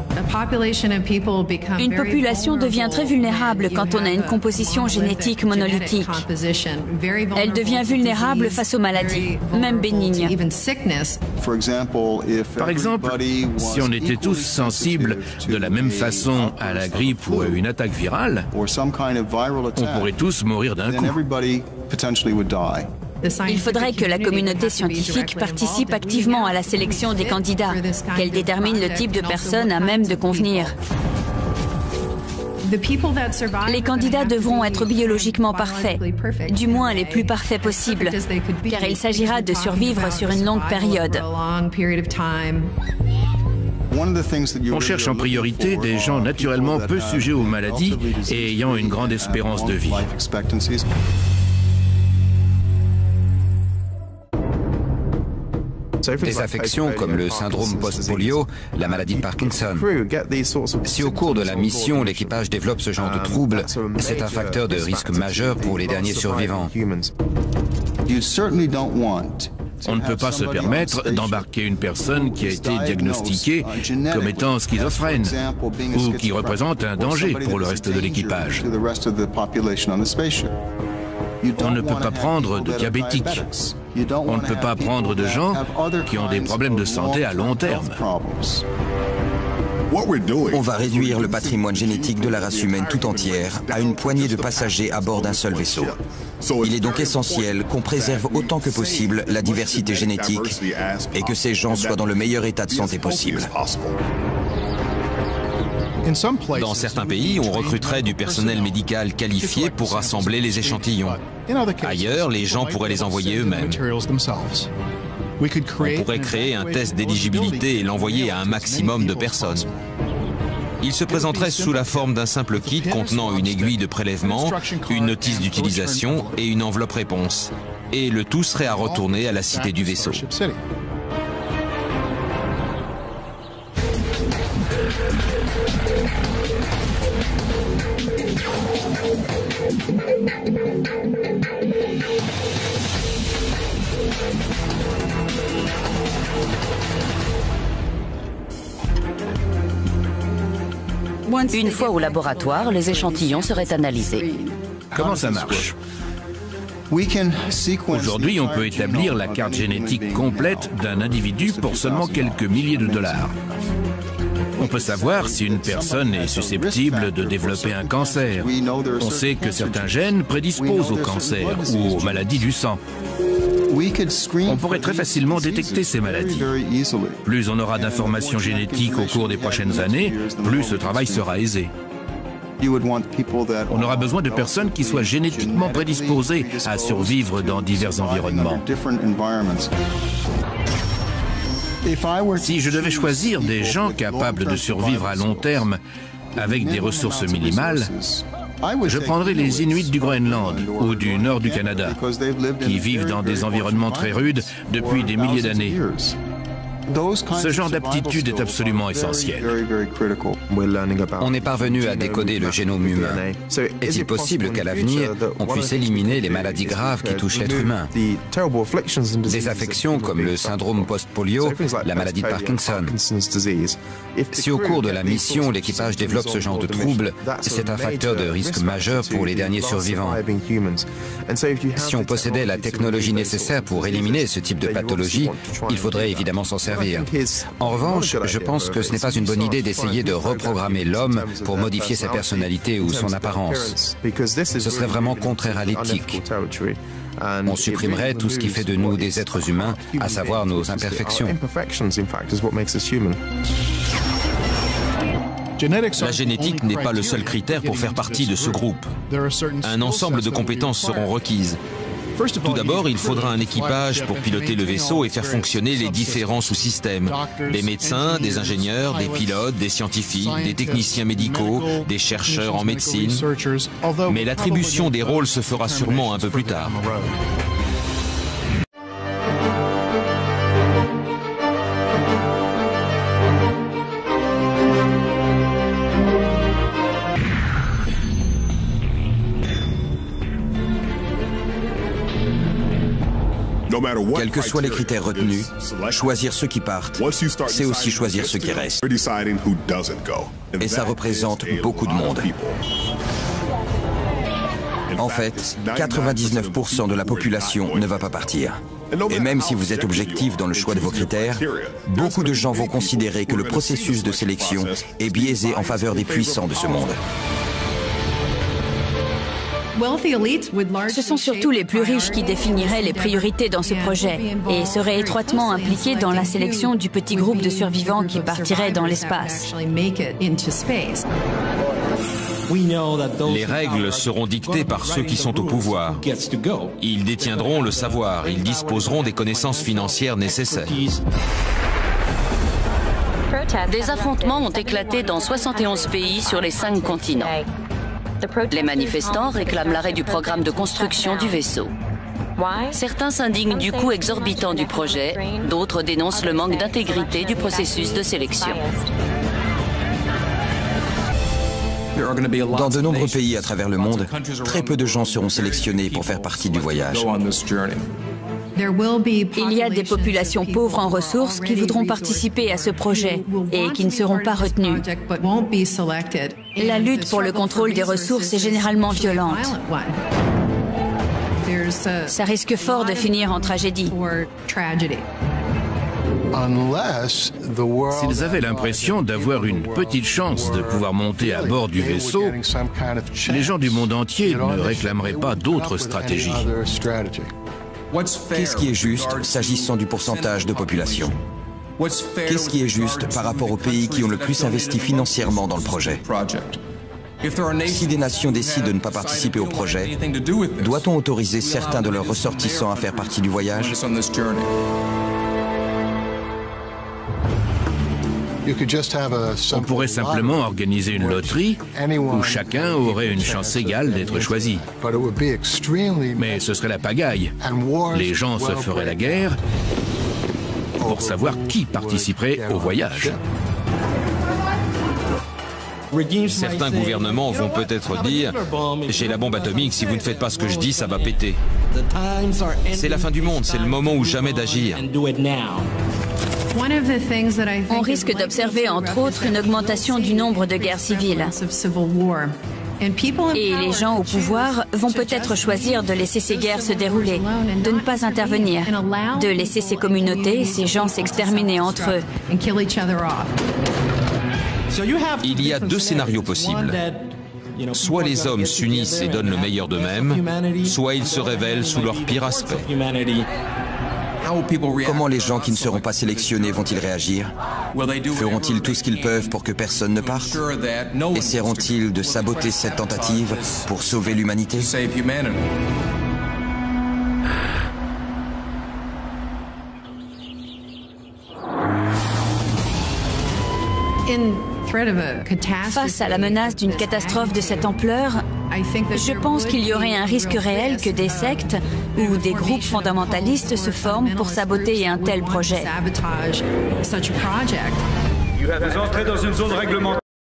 Une population devient très vulnérable quand on a une composition génétique monolithique. Elle devient vulnérable face aux maladies, même bénignes. Par exemple, si on était tous sensibles de la même façon à la grippe ou à une attaque virale, on pourrait tous mourir d'un coup. Il faudrait que la communauté scientifique participe activement à la sélection des candidats, qu'elle détermine le type de personnes à même de convenir. Les candidats devront être biologiquement parfaits, du moins les plus parfaits possibles, car il s'agira de survivre sur une longue période. On cherche en priorité des gens naturellement peu sujets aux maladies et ayant une grande espérance de vie. Des affections comme le syndrome post-polio, la maladie de Parkinson. Si au cours de la mission, l'équipage développe ce genre de troubles, c'est un facteur de risque majeur pour les derniers survivants. On ne peut pas se permettre d'embarquer une personne qui a été diagnostiquée comme étant schizophrène ou qui représente un danger pour le reste de l'équipage. On ne peut pas prendre de diabétiques. On ne peut pas prendre de gens qui ont des problèmes de santé à long terme. On va réduire le patrimoine génétique de la race humaine tout entière à une poignée de passagers à bord d'un seul vaisseau. Il est donc essentiel qu'on préserve autant que possible la diversité génétique et que ces gens soient dans le meilleur état de santé possible. Dans certains pays, on recruterait du personnel médical qualifié pour rassembler les échantillons. Ailleurs, les gens pourraient les envoyer eux-mêmes. On pourrait créer un test d'éligibilité et l'envoyer à un maximum de personnes. Il se présenterait sous la forme d'un simple kit contenant une aiguille de prélèvement, une notice d'utilisation et une enveloppe réponse. Et le tout serait à retourner à la cité du vaisseau. Thank you. Une fois au laboratoire, les échantillons seraient analysés. Comment ça marche? Aujourd'hui, on peut établir la carte génétique complète d'un individu pour seulement quelques milliers de dollars. On peut savoir si une personne est susceptible de développer un cancer. On sait que certains gènes prédisposent au cancer ou aux maladies du sang. On pourrait très facilement détecter ces maladies. Plus on aura d'informations génétiques au cours des prochaines années, plus ce travail sera aisé. On aura besoin de personnes qui soient génétiquement prédisposées à survivre dans divers environnements. Si je devais choisir des gens capables de survivre à long terme avec des ressources minimales, je prendrais les Inuits du Groenland ou du nord du Canada, qui vivent dans des environnements très rudes depuis des milliers d'années. Ce genre d'aptitude est absolument essentiel. On est parvenu à décoder le génome humain. Est-il possible qu'à l'avenir, on puisse éliminer les maladies graves qui touchent l'être humain? Des affections comme le syndrome post-polio, la maladie de Parkinson. Si au cours de la mission, l'équipage développe ce genre de troubles, c'est un facteur de risque majeur pour les derniers survivants. Si on possédait la technologie nécessaire pour éliminer ce type de pathologie, il faudrait évidemment s'en servir. En revanche, je pense que ce n'est pas une bonne idée d'essayer de reprogrammer l'homme pour modifier sa personnalité ou son apparence. Ce serait vraiment contraire à l'éthique. On supprimerait tout ce qui fait de nous des êtres humains, à savoir nos imperfections. La génétique n'est pas le seul critère pour faire partie de ce groupe. Un ensemble de compétences seront requises. Tout d'abord, il faudra un équipage pour piloter le vaisseau et faire fonctionner les différents sous-systèmes. Des médecins, des ingénieurs, des pilotes, des scientifiques, des techniciens médicaux, des chercheurs en médecine. Mais l'attribution des rôles se fera sûrement un peu plus tard. Quels que soient les critères retenus, choisir ceux qui partent, c'est aussi choisir ceux qui restent. Et ça représente beaucoup de monde. En fait, quatre-vingt-dix-neuf pour cent de la population ne va pas partir. Et même si vous êtes objectif dans le choix de vos critères, beaucoup de gens vont considérer que le processus de sélection est biaisé en faveur des puissants de ce monde. Ce sont surtout les plus riches qui définiraient les priorités dans ce projet et seraient étroitement impliqués dans la sélection du petit groupe de survivants qui partirait dans l'espace. Les règles seront dictées par ceux qui sont au pouvoir. Ils détiendront le savoir, ils disposeront des connaissances financières nécessaires. Des affrontements ont éclaté dans soixante et onze pays sur les cinq continents. Les manifestants réclament l'arrêt du programme de construction du vaisseau. Certains s'indignent du coût exorbitant du projet, d'autres dénoncent le manque d'intégrité du processus de sélection. Dans de nombreux pays à travers le monde, très peu de gens seront sélectionnés pour faire partie du voyage. Il y a des populations pauvres en ressources qui voudront participer à ce projet et qui ne seront pas retenues. La lutte pour le contrôle des ressources est généralement violente. Ça risque fort de finir en tragédie. S'ils avaient l'impression d'avoir une petite chance de pouvoir monter à bord du vaisseau, les gens du monde entier ne réclameraient pas d'autres stratégies. Qu'est-ce qui est juste s'agissant du pourcentage de population? Qu'est-ce qui est juste par rapport aux pays qui ont le plus investi financièrement dans le projet? Si des nations décident de ne pas participer au projet, doit-on autoriser certains de leurs ressortissants à faire partie du voyage? On pourrait simplement organiser une loterie où chacun aurait une chance égale d'être choisi. Mais ce serait la pagaille. Les gens se feraient la guerre pour savoir qui participerait au voyage. Certains gouvernements vont peut-être dire « J'ai la bombe atomique, si vous ne faites pas ce que je dis, ça va péter ». C'est la fin du monde, c'est le moment ou jamais d'agir. On risque d'observer, entre autres, une augmentation du nombre de guerres civiles. Et les gens au pouvoir vont peut-être choisir de laisser ces guerres se dérouler, de ne pas intervenir, de laisser ces communautés, ces gens s'exterminer entre eux. Il y a deux scénarios possibles. Soit les hommes s'unissent et donnent le meilleur d'eux-mêmes, soit ils se révèlent sous leur pire aspect. Comment les gens qui ne seront pas sélectionnés vont-ils réagir? Feront-ils tout ce qu'ils peuvent pour que personne ne parte? Essaieront-ils de saboter cette tentative pour sauver l'humanité? Face à la menace d'une catastrophe de cette ampleur, je pense qu'il y aurait un risque réel que des sectes ou des groupes fondamentalistes se forment pour saboter un tel projet. Vous entrez dans une zone réglementée.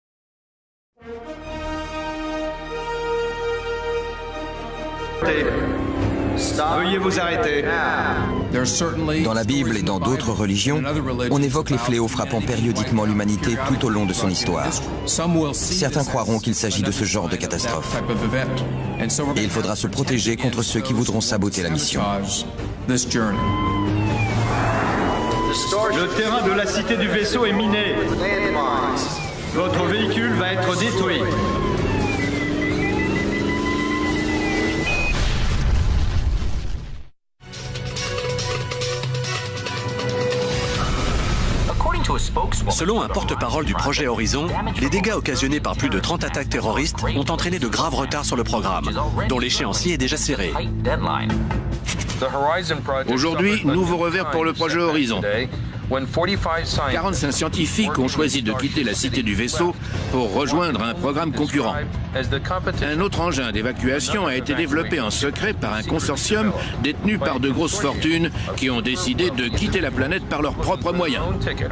Veuillez vous arrêter. Dans la Bible et dans d'autres religions, on évoque les fléaux frappant périodiquement l'humanité tout au long de son histoire. Certains croiront qu'il s'agit de ce genre de catastrophe. Et il faudra se protéger contre ceux qui voudront saboter la mission. Le terrain de la cité du vaisseau est miné. Votre véhicule va être détruit. Selon un porte-parole du projet Horizon, les dégâts occasionnés par plus de trente attaques terroristes ont entraîné de graves retards sur le programme, dont l'échéancier est déjà serré. Aujourd'hui, nouveau revers pour le projet Horizon. quarante-cinq scientifiques ont choisi de quitter la cité du vaisseau pour rejoindre un programme concurrent. Un autre engin d'évacuation a été développé en secret par un consortium détenu par de grosses fortunes qui ont décidé de quitter la planète par leurs propres moyens.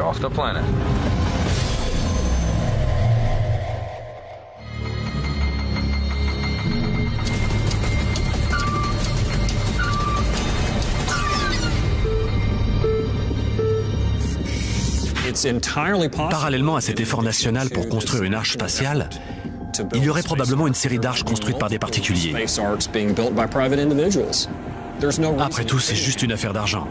Parallèlement à cet effort national pour construire une arche spatiale, il y aurait probablement une série d'arches construites par des particuliers. Après tout, c'est juste une affaire d'argent.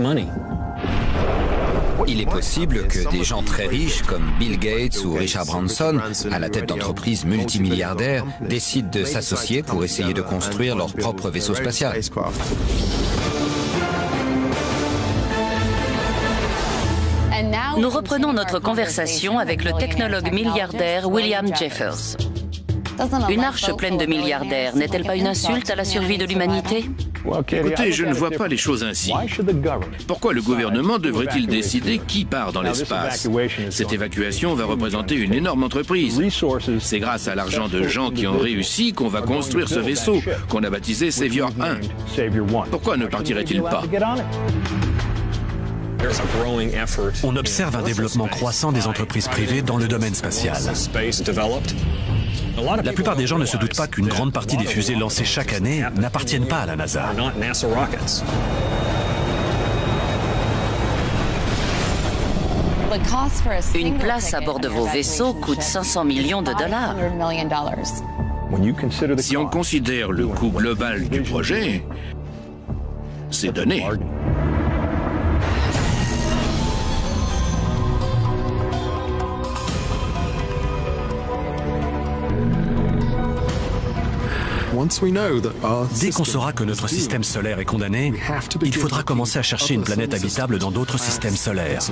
Il est possible que des gens très riches comme Bill Gates ou Richard Branson, à la tête d'entreprises multimilliardaires, décident de s'associer pour essayer de construire leur propre vaisseau spatial. Nous reprenons notre conversation avec le technologue milliardaire William Jeffers. Une arche pleine de milliardaires n'est-elle pas une insulte à la survie de l'humanité? Écoutez, je ne vois pas les choses ainsi. Pourquoi le gouvernement devrait-il décider qui part dans l'espace? Cette évacuation va représenter une énorme entreprise. C'est grâce à l'argent de gens qui ont réussi qu'on va construire ce vaisseau, qu'on a baptisé Savior un. Pourquoi ne partirait-il pas? On observe un développement croissant des entreprises privées dans le domaine spatial. La plupart des gens ne se doutent pas qu'une grande partie des fusées lancées chaque année n'appartiennent pas à la NASA. Une place à bord de vos vaisseaux coûte cinq cents millions de dollars. Si on considère le coût global du projet, c'est donné. Dès qu'on saura que notre système solaire est condamné, il faudra commencer à chercher une planète habitable dans d'autres systèmes solaires.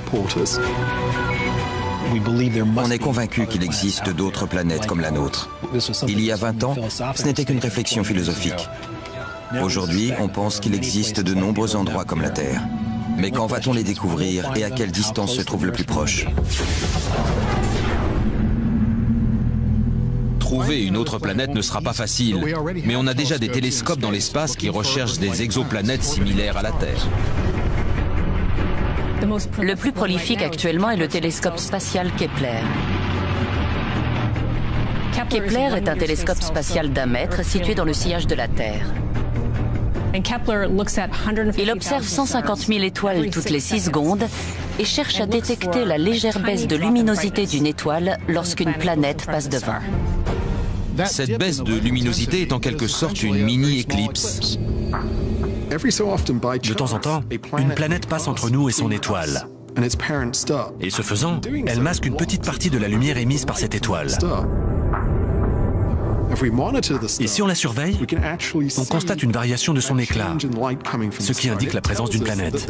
On est convaincu qu'il existe d'autres planètes comme la nôtre. Il y a vingt ans, ce n'était qu'une réflexion philosophique. Aujourd'hui, on pense qu'il existe de nombreux endroits comme la Terre. Mais quand va-t-on les découvrir et à quelle distance se trouve le plus proche? Trouver une autre planète ne sera pas facile, mais on a déjà des télescopes dans l'espace qui recherchent des exoplanètes similaires à la Terre. Le plus prolifique actuellement est le télescope spatial Kepler. Kepler est un télescope spatial d'un mètre situé dans le sillage de la Terre. Il observe cent cinquante mille étoiles toutes les six secondes et cherche à détecter la légère baisse de luminosité d'une étoile lorsqu'une planète passe devant. Cette baisse de luminosité est en quelque sorte une mini-éclipse. De temps en temps, une planète passe entre nous et son étoile. Et ce faisant, elle masque une petite partie de la lumière émise par cette étoile. Et si on la surveille, on constate une variation de son éclat, ce qui indique la présence d'une planète.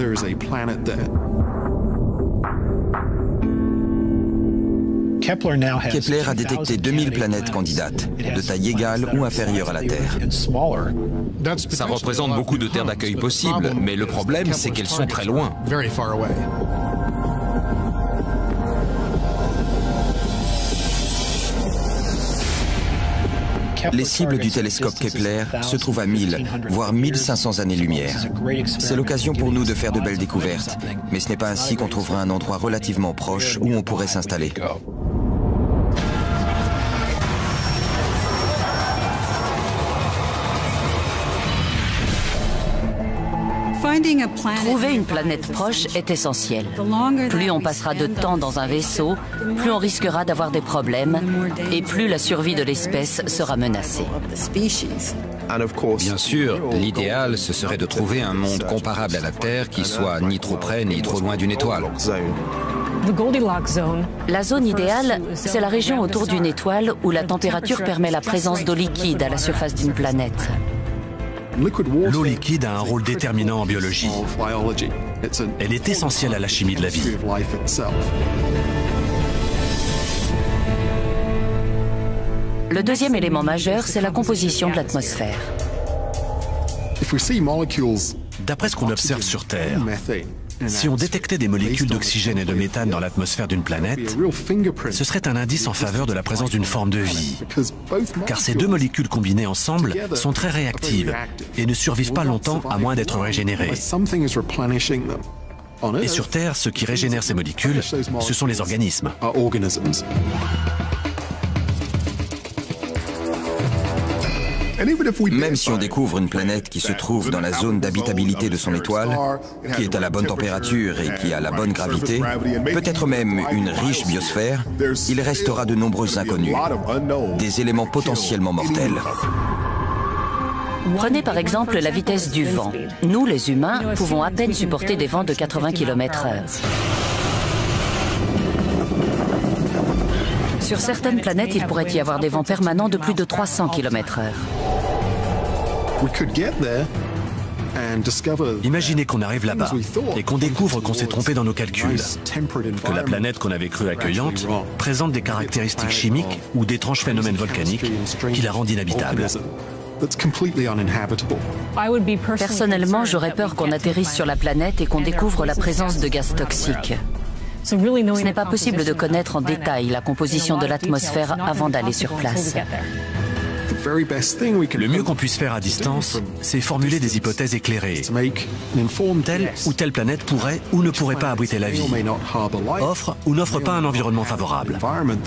Kepler a détecté deux mille planètes candidates, de taille égale ou inférieure à la Terre. Ça représente beaucoup de terres d'accueil possibles, mais le problème, c'est qu'elles sont très loin. Les cibles du télescope Kepler se trouvent à mille, voire mille cinq cents années-lumière. C'est l'occasion pour nous de faire de belles découvertes, mais ce n'est pas ainsi qu'on trouvera un endroit relativement proche où on pourrait s'installer. Trouver une planète proche est essentiel. Plus on passera de temps dans un vaisseau, plus on risquera d'avoir des problèmes et plus la survie de l'espèce sera menacée. Bien sûr, l'idéal, ce serait de trouver un monde comparable à la Terre qui soit ni trop près ni trop loin d'une étoile. La zone idéale, c'est la région autour d'une étoile où la température permet la présence d'eau liquide à la surface d'une planète. L'eau liquide a un rôle déterminant en biologie. Elle est essentielle à la chimie de la vie. Le deuxième élément majeur, c'est la composition de l'atmosphère. D'après ce qu'on observe sur Terre, si on détectait des molécules d'oxygène et de méthane dans l'atmosphère d'une planète, ce serait un indice en faveur de la présence d'une forme de vie. Car ces deux molécules combinées ensemble sont très réactives et ne survivent pas longtemps à moins d'être régénérées. Et sur Terre, ce qui régénère ces molécules, ce sont les organismes. Même si on découvre une planète qui se trouve dans la zone d'habitabilité de son étoile, qui est à la bonne température et qui a la bonne gravité, peut-être même une riche biosphère, il restera de nombreuses inconnues, des éléments potentiellement mortels. Prenez par exemple la vitesse du vent. Nous, les humains, pouvons à peine supporter des vents de quatre-vingts kilomètres heure. Sur certaines planètes, il pourrait y avoir des vents permanents de plus de trois cents kilomètres heure. Imaginez qu'on arrive là-bas et qu'on découvre qu'on s'est trompé dans nos calculs, que la planète qu'on avait crue accueillante présente des caractéristiques chimiques ou d'étranges phénomènes volcaniques qui la rendent inhabitable. Personnellement, j'aurais peur qu'on atterrisse sur la planète et qu'on découvre la présence de gaz toxiques. Ce n'est pas possible de connaître en détail la composition de l'atmosphère avant d'aller sur place. Le mieux qu'on puisse faire à distance, c'est formuler des hypothèses éclairées. Telle ou telle planète pourrait ou ne pourrait pas abriter la vie, offre ou n'offre pas un environnement favorable.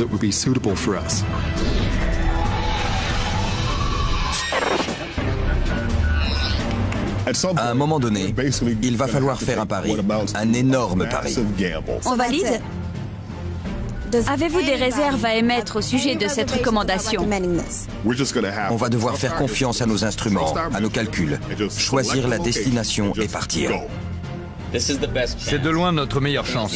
À un moment donné, il va falloir faire un pari, un énorme pari. On valide ? Avez-vous des réserves à émettre au sujet de cette recommandation? On va devoir faire confiance à nos instruments, à nos calculs, choisir la destination et partir. C'est de loin notre meilleure chance.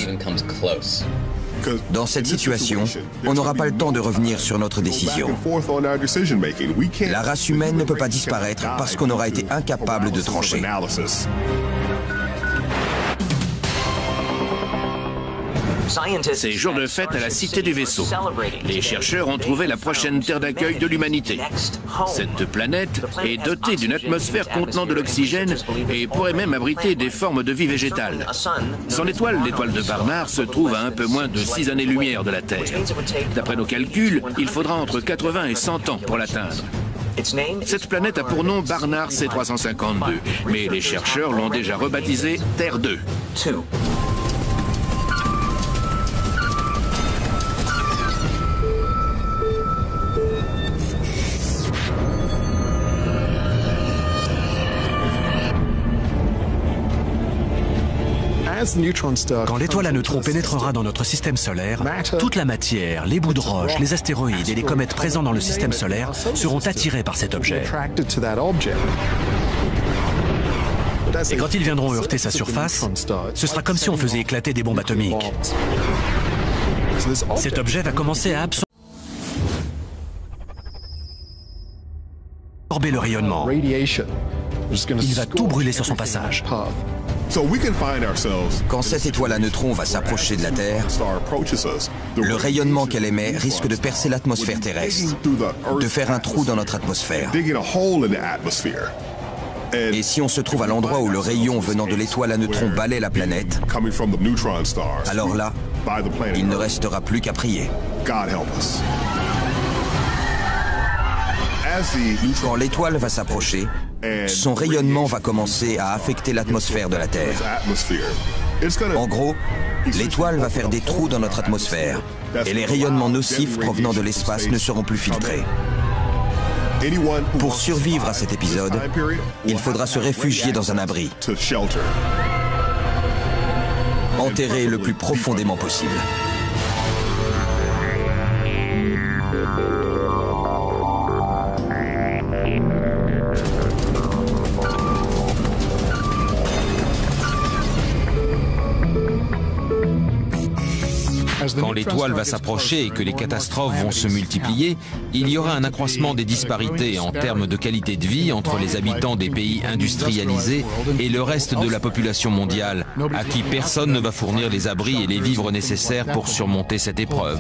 Dans cette situation, on n'aura pas le temps de revenir sur notre décision. La race humaine ne peut pas disparaître parce qu'on aura été incapable de trancher. C'est jour de fête à la Cité du Vaisseau. Les chercheurs ont trouvé la prochaine terre d'accueil de l'humanité. Cette planète est dotée d'une atmosphère contenant de l'oxygène et pourrait même abriter des formes de vie végétale. Son étoile, l'étoile de Barnard, se trouve à un peu moins de six années-lumière de la Terre. D'après nos calculs, il faudra entre quatre-vingts et cent ans pour l'atteindre. Cette planète a pour nom Barnard C trois cent cinquante-deux, mais les chercheurs l'ont déjà rebaptisée Terre deux. Quand l'étoile à neutrons pénétrera dans notre système solaire, toute la matière, les bouts de roche, les astéroïdes et les comètes présents dans le système solaire seront attirés par cet objet. Et quand ils viendront heurter sa surface, ce sera comme si on faisait éclater des bombes atomiques. Cet objet va commencer à absorber le rayonnement. Il va tout brûler sur son passage. Quand cette étoile à neutrons va s'approcher de la Terre, le rayonnement qu'elle émet risque de percer l'atmosphère terrestre, de faire un trou dans notre atmosphère. Et si on se trouve à l'endroit où le rayon venant de l'étoile à neutrons balaie la planète, alors là, il ne restera plus qu'à prier. Quand l'étoile va s'approcher, son rayonnement va commencer à affecter l'atmosphère de la Terre. En gros, l'étoile va faire des trous dans notre atmosphère et les rayonnements nocifs provenant de l'espace ne seront plus filtrés. Pour survivre à cet épisode, il faudra se réfugier dans un abri, enterré le plus profondément possible. Quand l'étoile va s'approcher et que les catastrophes vont se multiplier, il y aura un accroissement des disparités en termes de qualité de vie entre les habitants des pays industrialisés et le reste de la population mondiale, à qui personne ne va fournir les abris et les vivres nécessaires pour surmonter cette épreuve.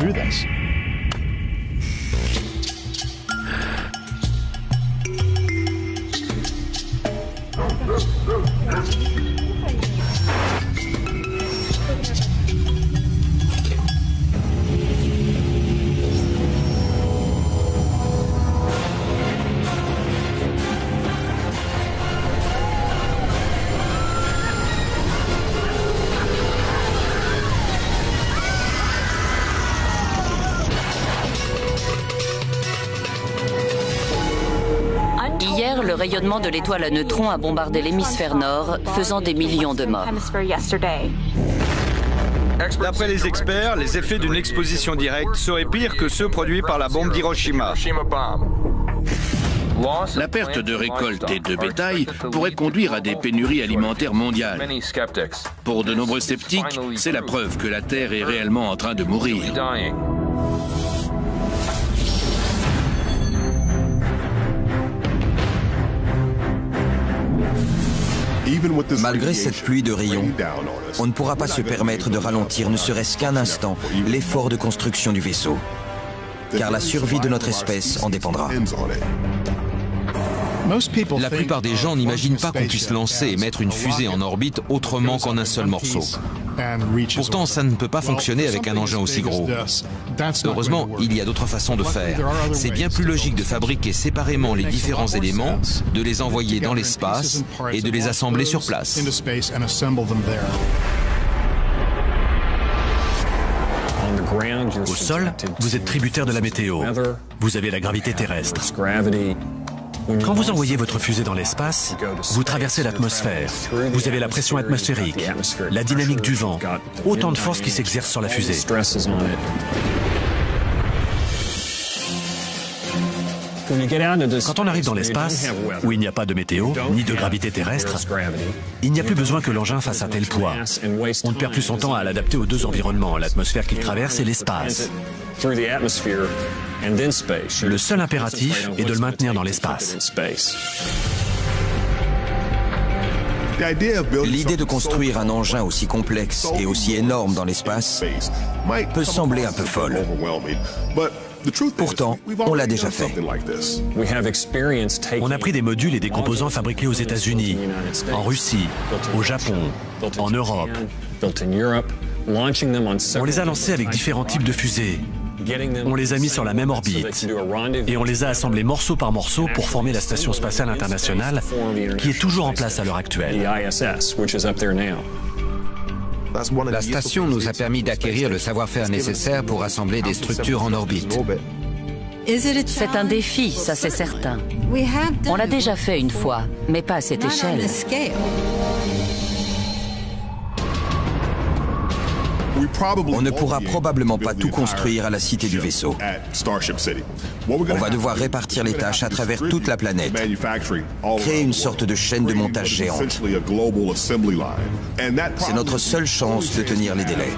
Hier, le rayonnement de l'étoile à neutrons a bombardé l'hémisphère nord, faisant des millions de morts. D'après les experts, les effets d'une exposition directe seraient pires que ceux produits par la bombe d'Hiroshima. La perte de récolte et de bétail pourrait conduire à des pénuries alimentaires mondiales. Pour de nombreux sceptiques, c'est la preuve que la Terre est réellement en train de mourir. Malgré cette pluie de rayons, on ne pourra pas se permettre de ralentir ne serait-ce qu'un instant l'effort de construction du vaisseau, car la survie de notre espèce en dépendra. La plupart des gens n'imaginent pas qu'on puisse lancer et mettre une fusée en orbite autrement qu'en un seul morceau. Pourtant, ça ne peut pas fonctionner avec un engin aussi gros. Heureusement, il y a d'autres façons de faire. C'est bien plus logique de fabriquer séparément les différents éléments, de les envoyer dans l'espace et de les assembler sur place. Au sol, vous êtes tributaire de la météo. Vous avez la gravité terrestre. Quand vous envoyez votre fusée dans l'espace, vous traversez l'atmosphère. Vous avez la pression atmosphérique, la dynamique du vent, autant de forces qui s'exercent sur la fusée. Quand on arrive dans l'espace, où il n'y a pas de météo, ni de gravité terrestre, il n'y a plus besoin que l'engin fasse un tel poids. On ne perd plus son temps à l'adapter aux deux environnements, l'atmosphère qu'il traverse et l'espace. Le seul impératif est de le maintenir dans l'espace. L'idée de construire un engin aussi complexe et aussi énorme dans l'espace peut sembler un peu folle. Pourtant, on l'a déjà fait. On a pris des modules et des composants fabriqués aux États-Unis, en Russie, au Japon, en Europe. On les a lancés avec différents types de fusées. On les a mis sur la même orbite et on les a assemblés morceau par morceau pour former la Station spatiale internationale qui est toujours en place à l'heure actuelle. La station nous a permis d'acquérir le savoir-faire nécessaire pour assembler des structures en orbite. C'est un défi, ça c'est certain. On l'a déjà fait une fois, mais pas à cette échelle. On ne pourra probablement pas tout construire à la cité du vaisseau. On va devoir répartir les tâches à travers toute la planète, créer une sorte de chaîne de montage géante. C'est notre seule chance de tenir les délais.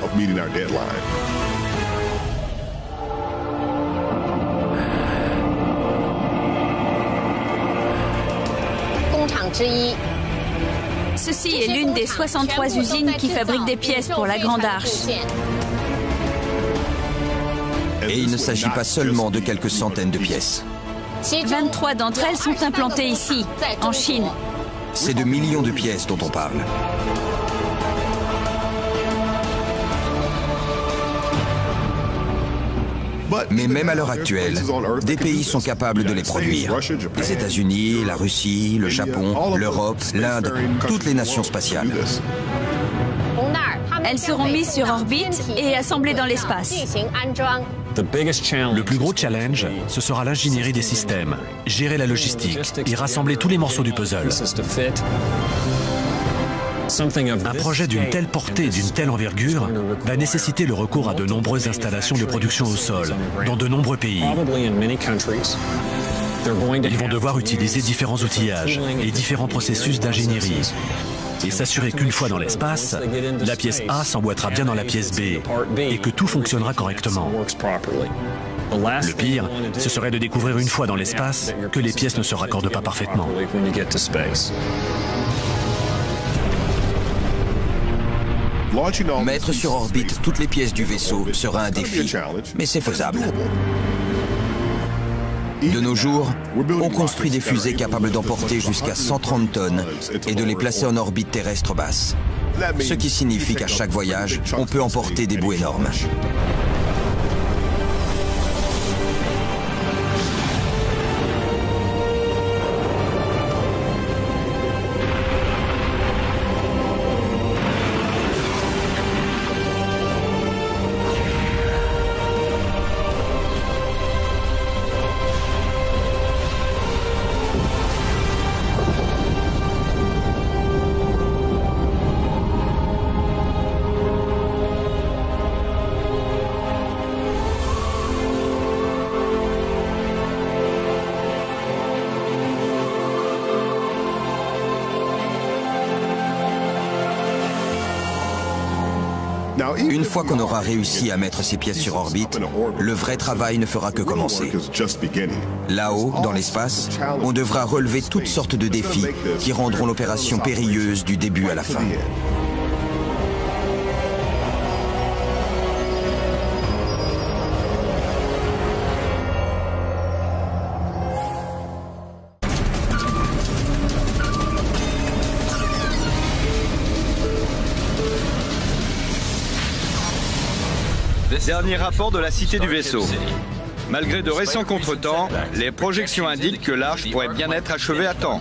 Ceci est l'une des soixante-trois usines qui fabriquent des pièces pour la Grande Arche. Et il ne s'agit pas seulement de quelques centaines de pièces. vingt-trois d'entre elles sont implantées ici, en Chine. C'est de millions de pièces dont on parle. Mais même à l'heure actuelle, des pays sont capables de les produire. Les États-Unis, la Russie, le Japon, l'Europe, l'Inde, toutes les nations spatiales. Elles seront mises sur orbite et assemblées dans l'espace. Le plus gros challenge, ce sera l'ingénierie des systèmes, gérer la logistique et rassembler tous les morceaux du puzzle. Un projet d'une telle portée et d'une telle envergure va nécessiter le recours à de nombreuses installations de production au sol, dans de nombreux pays. Ils vont devoir utiliser différents outillages et différents processus d'ingénierie. Et s'assurer qu'une fois dans l'espace, la pièce A s'emboîtera bien dans la pièce B et que tout fonctionnera correctement. Le pire, ce serait de découvrir une fois dans l'espace que les pièces ne se raccordent pas parfaitement. Mettre sur orbite toutes les pièces du vaisseau sera un défi, mais c'est faisable. De nos jours, on construit des fusées capables d'emporter jusqu'à cent trente tonnes et de les placer en orbite terrestre basse. Ce qui signifie qu'à chaque voyage, on peut emporter des bouts énormes. Une fois qu'on aura réussi à mettre ces pièces sur orbite, le vrai travail ne fera que commencer. Là-haut, dans l'espace, on devra relever toutes sortes de défis qui rendront l'opération périlleuse du début à la fin. Dernier rapport de la cité du vaisseau. Malgré de récents contretemps, les projections indiquent que l'arche pourrait bien être achevée à temps.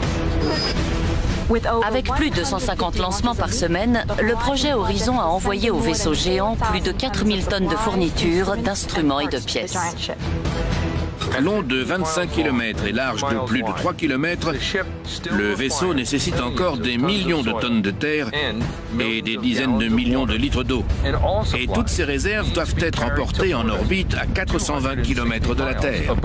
Avec plus de cent cinquante lancements par semaine, le projet Horizon a envoyé au vaisseau géant plus de quatre mille tonnes de fournitures, d'instruments et de pièces. Long de vingt-cinq kilomètres et large de plus de trois kilomètres, le vaisseau nécessite encore des millions de tonnes de terre et des dizaines de millions de litres d'eau. Et toutes ces réserves doivent être emportées en orbite à quatre cent vingt kilomètres de la Terre.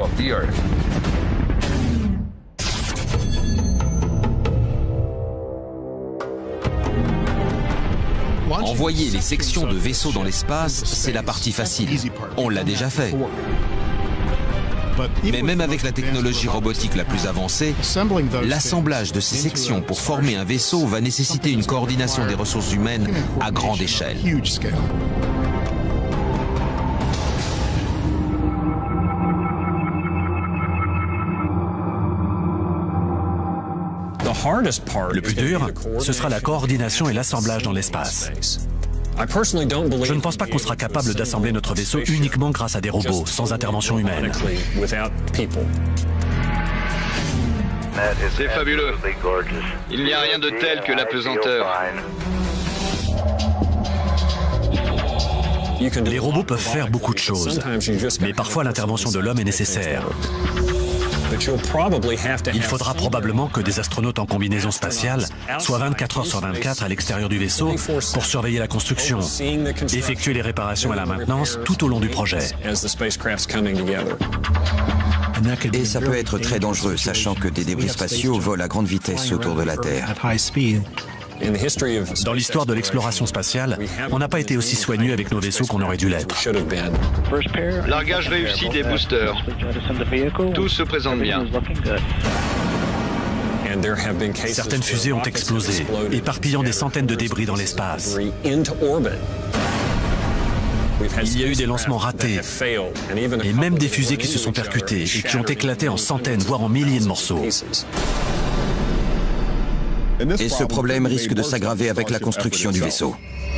Envoyer les sections de vaisseaux dans l'espace, c'est la partie facile. On l'a déjà fait. Mais même avec la technologie robotique la plus avancée, l'assemblage de ces sections pour former un vaisseau va nécessiter une coordination des ressources humaines à grande échelle. Le plus dur, ce sera la coordination et l'assemblage dans l'espace. Je ne pense pas qu'on sera capable d'assembler notre vaisseau uniquement grâce à des robots, sans intervention humaine. C'est fabuleux. Il n'y a rien de tel que la pesanteur. Les robots peuvent faire beaucoup de choses, mais parfois l'intervention de l'homme est nécessaire. Il faudra probablement que des astronautes en combinaison spatiale soient vingt-quatre heures sur vingt-quatre à l'extérieur du vaisseau pour surveiller la construction, effectuer les réparations et la maintenance tout au long du projet. Et ça peut être très dangereux, sachant que des débris spatiaux volent à grande vitesse autour de la Terre. Dans l'histoire de l'exploration spatiale, on n'a pas été aussi soigneux avec nos vaisseaux qu'on aurait dû l'être. Largage réussi des boosters. Tout se présente bien. Certaines fusées ont explosé, éparpillant des centaines de débris dans l'espace. Il y a eu des lancements ratés, et même des fusées qui se sont percutées et qui ont éclaté en centaines, voire en milliers de morceaux. Et ce problème risque de s'aggraver avec la construction du vaisseau.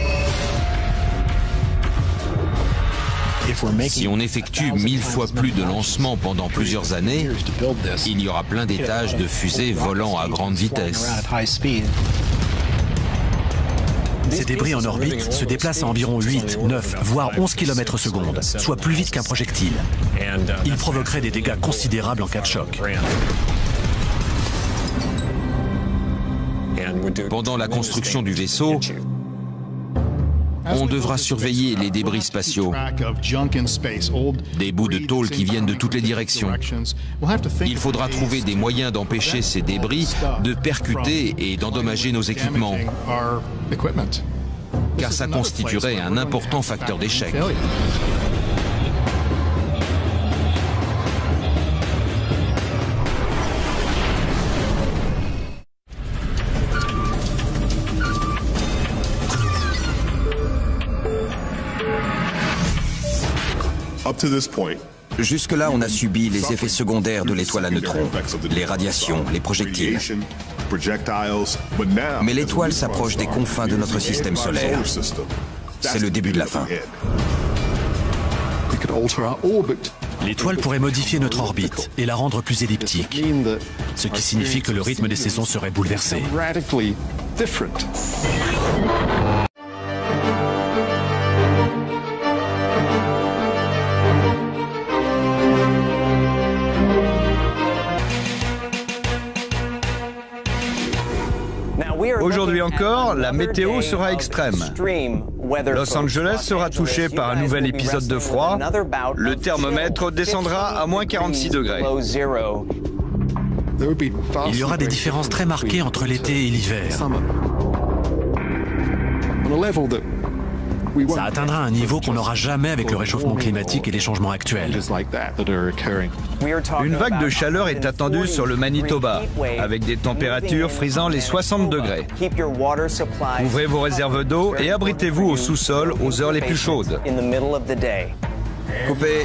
Si on effectue mille fois plus de lancements pendant plusieurs années, il y aura plein d'étages de fusées volant à grande vitesse. Ces débris en orbite se déplacent à environ huit, neuf, voire onze kilomètres seconde, soit plus vite qu'un projectile. Ils provoqueraient des dégâts considérables en cas de choc. Pendant la construction du vaisseau, on devra surveiller les débris spatiaux, des bouts de tôle qui viennent de toutes les directions. Il faudra trouver des moyens d'empêcher ces débris de percuter et d'endommager nos équipements, car ça constituerait un important facteur d'échec. Jusque-là, on a subi les effets secondaires de l'étoile à neutrons, les radiations, les projectiles. Mais l'étoile s'approche des confins de notre système solaire. C'est le début de la fin. L'étoile pourrait modifier notre orbite et la rendre plus elliptique, ce qui signifie que le rythme des saisons serait bouleversé. Aujourd'hui encore, la météo sera extrême. Los Angeles sera touché par un nouvel épisode de froid. Le thermomètre descendra à moins quarante-six degrés. Il y aura des différences très marquées entre l'été et l'hiver. Ça atteindra un niveau qu'on n'aura jamais avec le réchauffement climatique et les changements actuels. Une vague de chaleur est attendue sur le Manitoba, avec des températures frisant les soixante degrés. Ouvrez vos réserves d'eau et abritez-vous au sous-sol aux heures les plus chaudes. Coupé.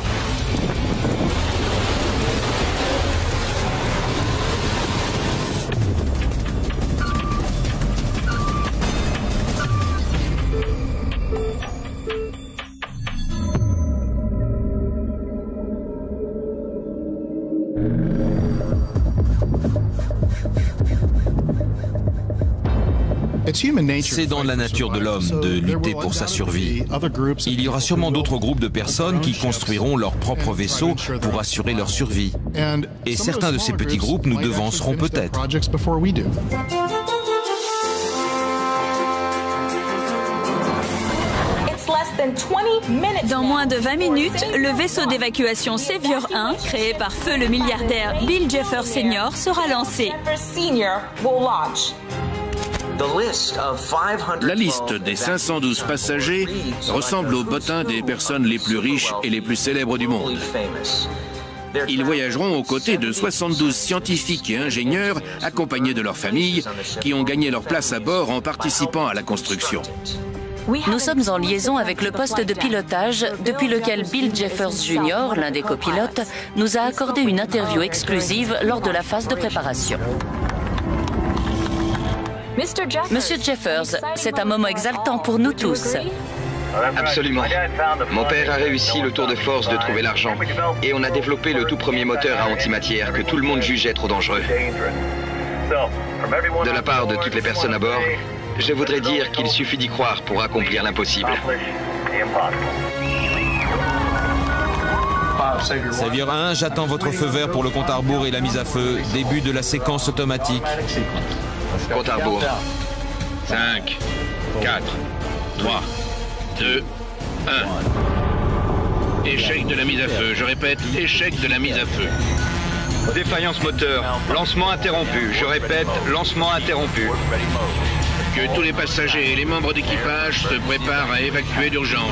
C'est dans la nature de l'homme de lutter pour sa survie. Il y aura sûrement d'autres groupes de personnes qui construiront leurs propres vaisseaux pour assurer leur survie. Et certains de ces petits groupes nous devanceront peut-être. Dans moins de vingt minutes, le vaisseau d'évacuation Savior un, créé par feu le milliardaire Bill Jeffers senior, sera lancé. La liste des cinq cent douze passagers ressemble au bottin des personnes les plus riches et les plus célèbres du monde. Ils voyageront aux côtés de soixante-douze scientifiques et ingénieurs accompagnés de leurs familles qui ont gagné leur place à bord en participant à la construction. Nous sommes en liaison avec le poste de pilotage depuis lequel Bill Jeffers junior, l'un des copilotes, nous a accordé une interview exclusive lors de la phase de préparation. Monsieur Jeffers, c'est un moment exaltant pour nous tous. Absolument. Mon père a réussi le tour de force de trouver l'argent. Et on a développé le tout premier moteur à antimatière que tout le monde jugeait trop dangereux. De la part de toutes les personnes à bord, je voudrais dire qu'il suffit d'y croire pour accomplir l'impossible. Savior un, j'attends votre feu vert pour le compte à rebours et la mise à feu. Début de la séquence automatique. Compte à rebours. cinq, quatre, trois, deux, un. Échec de la mise à feu. Je répète, échec de la mise à feu. Défaillance moteur. Lancement interrompu. Je répète, lancement interrompu. Que tous les passagers et les membres d'équipage se préparent à évacuer d'urgence.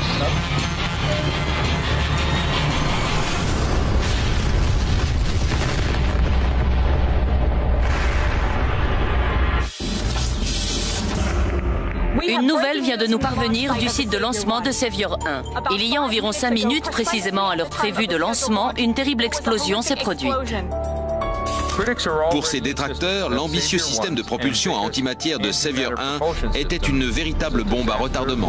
Une nouvelle vient de nous parvenir du site de lancement de Savior un. Il y a environ cinq minutes, précisément à l'heure prévue de lancement, une terrible explosion s'est produite. Pour ses détracteurs, l'ambitieux système de propulsion à antimatière de Savior un était une véritable bombe à retardement.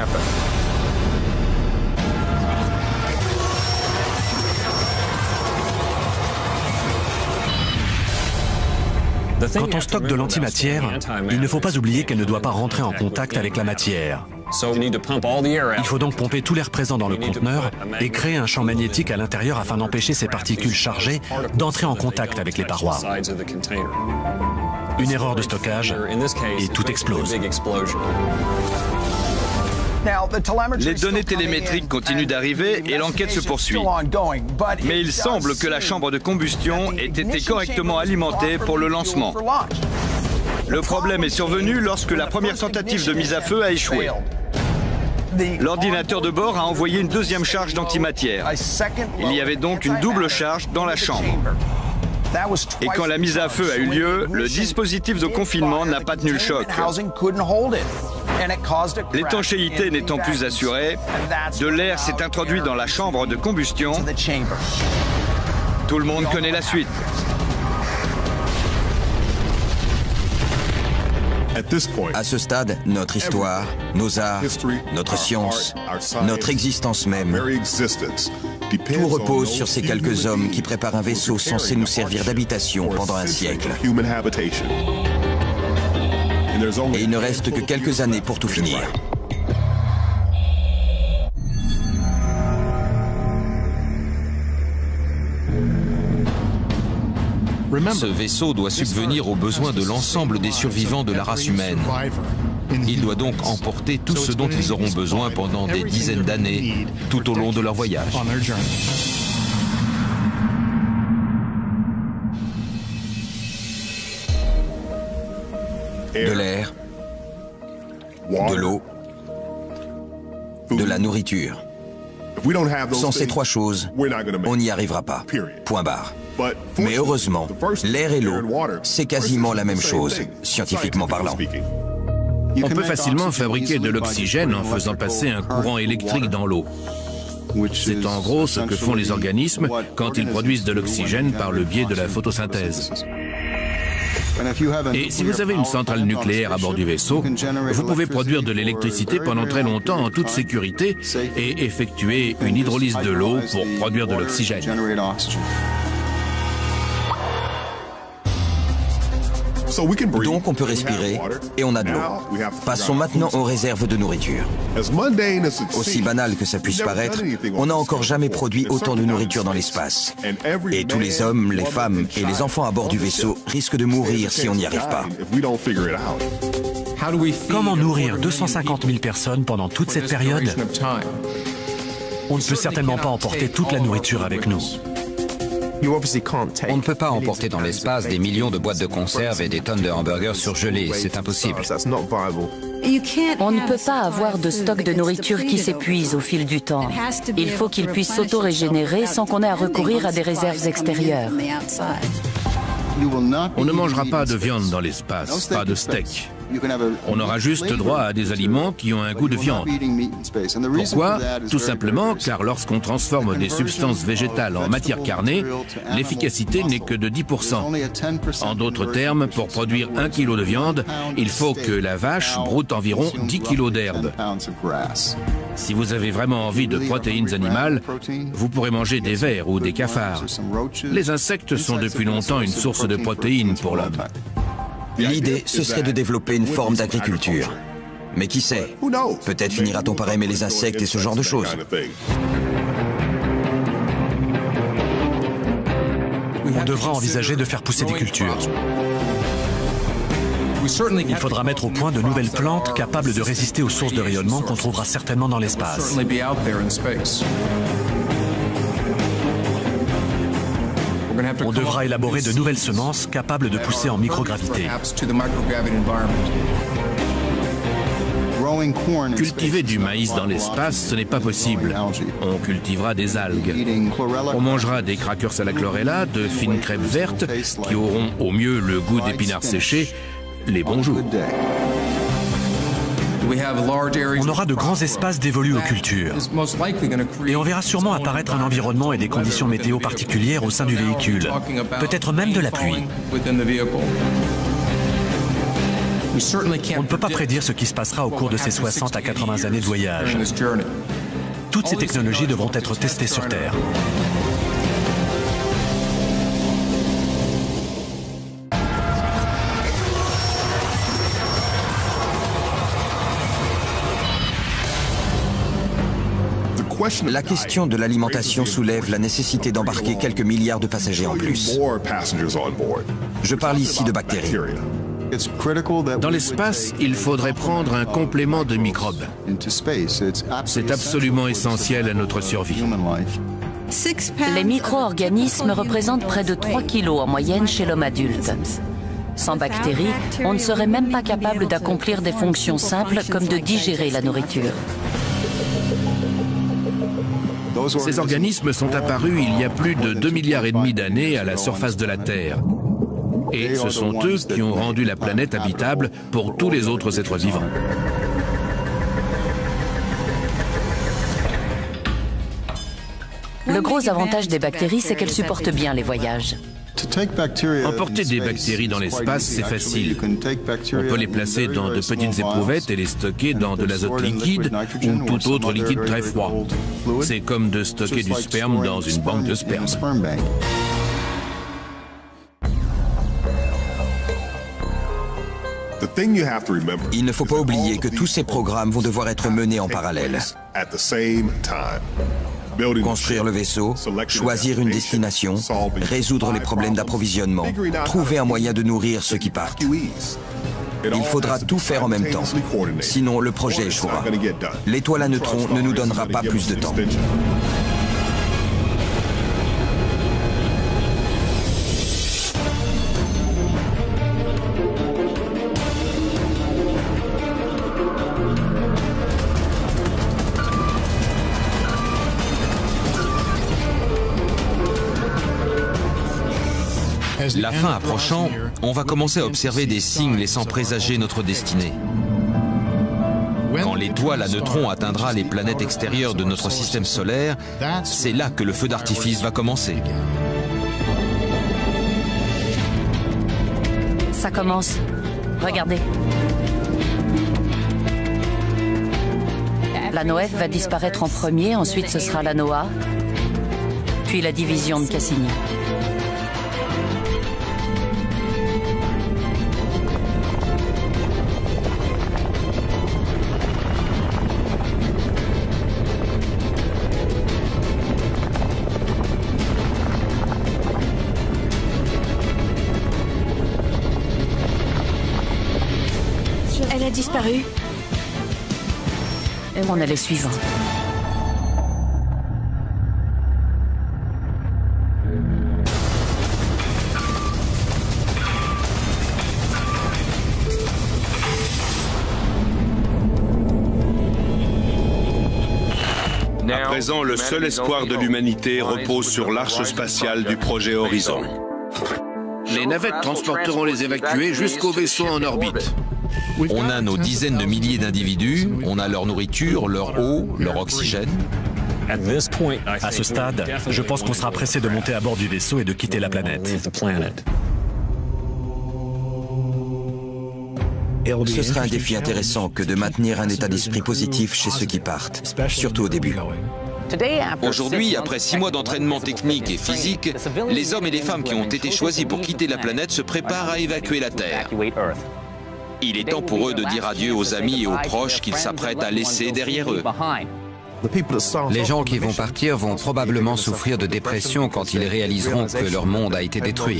Quand on stocke de l'antimatière, il ne faut pas oublier qu'elle ne doit pas rentrer en contact avec la matière. Il faut donc pomper tout l'air présent dans le conteneur et créer un champ magnétique à l'intérieur afin d'empêcher ces particules chargées d'entrer en contact avec les parois. Une erreur de stockage et tout explose. Les données télémétriques continuent d'arriver et l'enquête se poursuit. Mais il semble que la chambre de combustion ait été correctement alimentée pour le lancement. Le problème est survenu lorsque la première tentative de mise à feu a échoué. L'ordinateur de bord a envoyé une deuxième charge d'antimatière. Il y avait donc une double charge dans la chambre. Et quand la mise à feu a eu lieu, le dispositif de confinement n'a pas tenu le choc. L'étanchéité n'étant plus assurée, de l'air s'est introduit dans la chambre de combustion. Tout le monde connaît la suite. À ce stade, notre histoire, nos arts, notre science, notre existence même, tout repose sur ces quelques hommes qui préparent un vaisseau censé nous servir d'habitation pendant un siècle. Et il ne reste que quelques années pour tout finir. Ce vaisseau doit subvenir aux besoins de l'ensemble des survivants de la race humaine. Il doit donc emporter tout ce dont ils auront besoin pendant des dizaines d'années, tout au long de leur voyage. De l'air, de l'eau, de la nourriture. Sans ces trois choses, on n'y arrivera pas. Point barre. Mais heureusement, l'air et l'eau, c'est quasiment la même chose, scientifiquement parlant. On peut facilement fabriquer de l'oxygène en faisant passer un courant électrique dans l'eau. C'est en gros ce que font les organismes quand ils produisent de l'oxygène par le biais de la photosynthèse. Et si vous avez une centrale nucléaire à bord du vaisseau, vous pouvez produire de l'électricité pendant très longtemps en toute sécurité et effectuer une hydrolyse de l'eau pour produire de l'oxygène. Donc on peut respirer et on a de l'eau. Passons maintenant aux réserves de nourriture. Aussi banal que ça puisse paraître, on n'a encore jamais produit autant de nourriture dans l'espace. Et tous les hommes, les femmes et les enfants à bord du vaisseau risquent de mourir si on n'y arrive pas. Comment nourrir deux cent cinquante mille personnes pendant toute cette période? On ne peut certainement pas emporter toute la nourriture avec nous. On ne peut pas emporter dans l'espace des millions de boîtes de conserve et des tonnes de hamburgers surgelés, c'est impossible. On ne peut pas avoir de stock de nourriture qui s'épuise au fil du temps. Il faut qu'il puisse s'auto-régénérer sans qu'on ait à recourir à des réserves extérieures. On ne mangera pas de viande dans l'espace, pas de steak. On aura juste droit à des aliments qui ont un goût de viande. Pourquoi? Tout simplement car lorsqu'on transforme des substances végétales en matière carnée, l'efficacité n'est que de dix pour cent. En d'autres termes, pour produire un kilo de viande, il faut que la vache broute environ dix kilos d'herbe. Si vous avez vraiment envie de protéines animales, vous pourrez manger des vers ou des cafards. Les insectes sont depuis longtemps une source de protéines pour l'homme. L'idée, ce serait de développer une forme d'agriculture. Mais qui sait? Peut-être finira-t-on par aimer les insectes et ce genre de choses. devra envisager de faire pousser des cultures. Il faudra mettre au point de nouvelles plantes capables de résister aux sources de rayonnement qu'on trouvera certainement dans l'espace. On devra élaborer de nouvelles semences capables de pousser en microgravité. Cultiver du maïs dans l'espace, ce n'est pas possible. On cultivera des algues. On mangera des crackers à la chlorella, de fines crêpes vertes, qui auront au mieux le goût d'épinards séchés. Les bons jours. On aura de grands espaces dévolus aux cultures. Et on verra sûrement apparaître un environnement et des conditions météo particulières au sein du véhicule. Peut-être même de la pluie. On ne peut pas prédire ce qui se passera au cours de ces soixante à quatre-vingts années de voyage. Toutes ces technologies devront être testées sur Terre. La question de l'alimentation soulève la nécessité d'embarquer quelques milliards de passagers en plus. Je parle ici de bactéries. Dans l'espace, il faudrait prendre un complément de microbes. C'est absolument essentiel à notre survie. Les micro-organismes représentent près de trois kilos en moyenne chez l'homme adulte. Sans bactéries, on ne serait même pas capable d'accomplir des fonctions simples comme de digérer la nourriture. Ces organismes sont apparus il y a plus de deux milliards et demi d'années à la surface de la Terre. Et ce sont eux qui ont rendu la planète habitable pour tous les autres êtres vivants. Le gros avantage des bactéries, c'est qu'elles supportent bien les voyages. Emporter des bactéries dans l'espace, c'est facile. On peut les placer dans de petites éprouvettes et les stocker dans de l'azote liquide ou tout autre liquide très froid. C'est comme de stocker du sperme dans une banque de sperme. Il ne faut pas oublier que tous ces programmes vont devoir être menés en parallèle. Construire le vaisseau, choisir une destination, résoudre les problèmes d'approvisionnement, trouver un moyen de nourrir ceux qui partent. Il faudra tout faire en même temps, sinon le projet échouera. L'étoile à neutrons ne nous donnera pas plus de temps. La fin approchant, on va commencer à observer des signes laissant présager notre destinée. Quand l'étoile à neutrons atteindra les planètes extérieures de notre système solaire, c'est là que le feu d'artifice va commencer. Ça commence. Regardez. L'anneau F va disparaître en premier, ensuite ce sera l'anneau A, puis la division de Cassini. Elle a disparu. Et on est les suivants. À présent, le seul espoir de l'humanité repose sur l'arche spatiale du projet Horizon. Les navettes transporteront les évacués jusqu'au vaisseau en orbite. On a nos dizaines de milliers d'individus, on a leur nourriture, leur eau, leur oxygène. À ce stade, je pense qu'on sera pressé de monter à bord du vaisseau et de quitter la planète. Ce sera un défi intéressant que de maintenir un état d'esprit positif chez ceux qui partent, surtout au début. Aujourd'hui, après six mois d'entraînement technique et physique, les hommes et les femmes qui ont été choisis pour quitter la planète se préparent à évacuer la Terre. Il est temps pour eux de dire adieu aux amis et aux proches qu'ils s'apprêtent à laisser derrière eux. Les gens qui vont partir vont probablement souffrir de dépression quand ils réaliseront que leur monde a été détruit.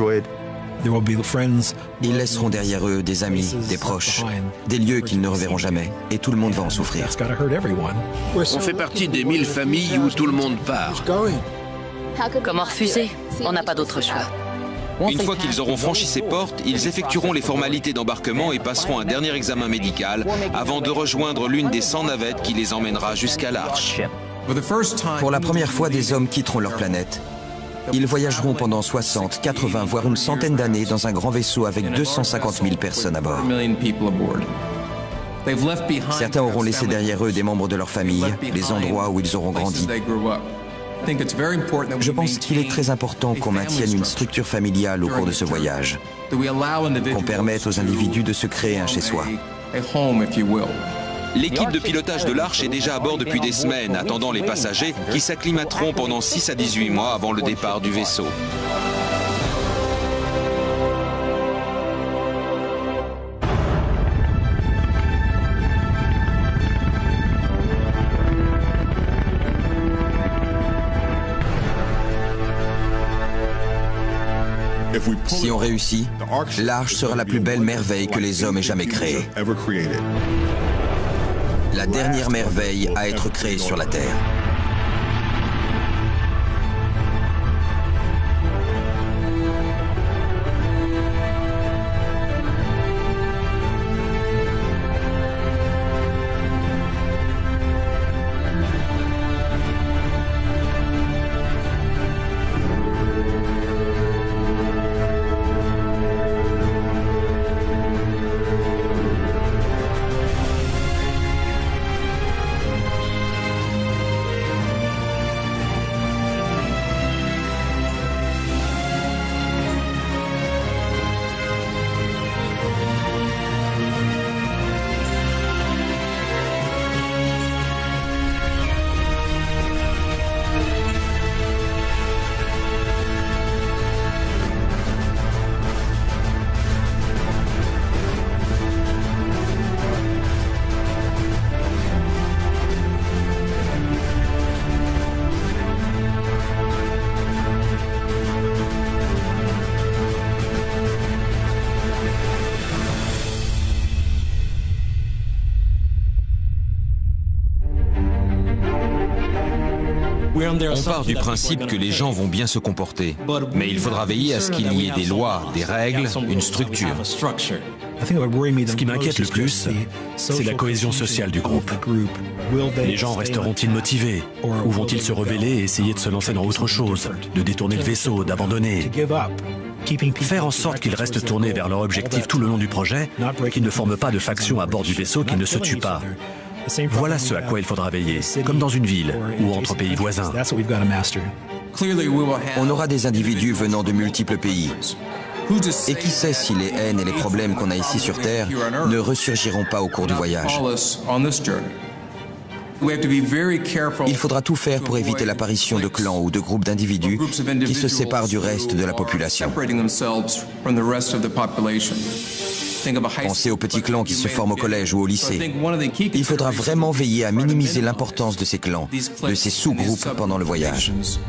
Ils laisseront derrière eux des amis, des proches, des lieux qu'ils ne reverront jamais, et tout le monde va en souffrir. On fait partie des mille familles où tout le monde part. Comment refuser? On n'a pas d'autre choix. Une fois qu'ils auront franchi ces portes, ils effectueront les formalités d'embarquement et passeront un dernier examen médical avant de rejoindre l'une des cent navettes qui les emmènera jusqu'à l'Arche. Pour la première fois, des hommes quitteront leur planète. Ils voyageront pendant soixante, quatre-vingts, voire une centaine d'années dans un grand vaisseau avec deux cent cinquante mille personnes à bord. Certains auront laissé derrière eux des membres de leur famille, les endroits où ils auront grandi. Je pense qu'il est très important qu'on maintienne une structure familiale au cours de ce voyage, qu'on permette aux individus de se créer un chez-soi. L'équipe de pilotage de l'Arche est déjà à bord depuis des semaines, attendant les passagers qui s'acclimateront pendant six à dix-huit mois avant le départ du vaisseau. Si on réussit, l'Arche sera la plus belle merveille que les hommes aient jamais créée. La dernière merveille à être créée sur la Terre. On part du principe que les gens vont bien se comporter, mais il faudra veiller à ce qu'il y ait des lois, des règles, une structure. Ce qui m'inquiète le plus, c'est la cohésion sociale du groupe. Les gens resteront-ils motivés? Ou vont-ils se rebeller et essayer de se lancer dans autre chose, de détourner le vaisseau, d'abandonner? Faire en sorte qu'ils restent tournés vers leur objectif tout le long du projet, qu'ils ne forment pas de faction à bord du vaisseau, qu'ils ne se tuent pas. Voilà ce à quoi il faudra veiller, comme dans une ville ou entre pays voisins. On aura des individus venant de multiples pays. Et qui sait si les haines et les problèmes qu'on a ici sur Terre ne ressurgiront pas au cours du voyage. Il faudra tout faire pour éviter l'apparition de clans ou de groupes d'individus qui se séparent du reste de la population. Pensez aux petits clans qui se forment au collège ou au lycée. Il faudra vraiment veiller à minimiser l'importance de ces clans, de ces sous-groupes pendant le voyage.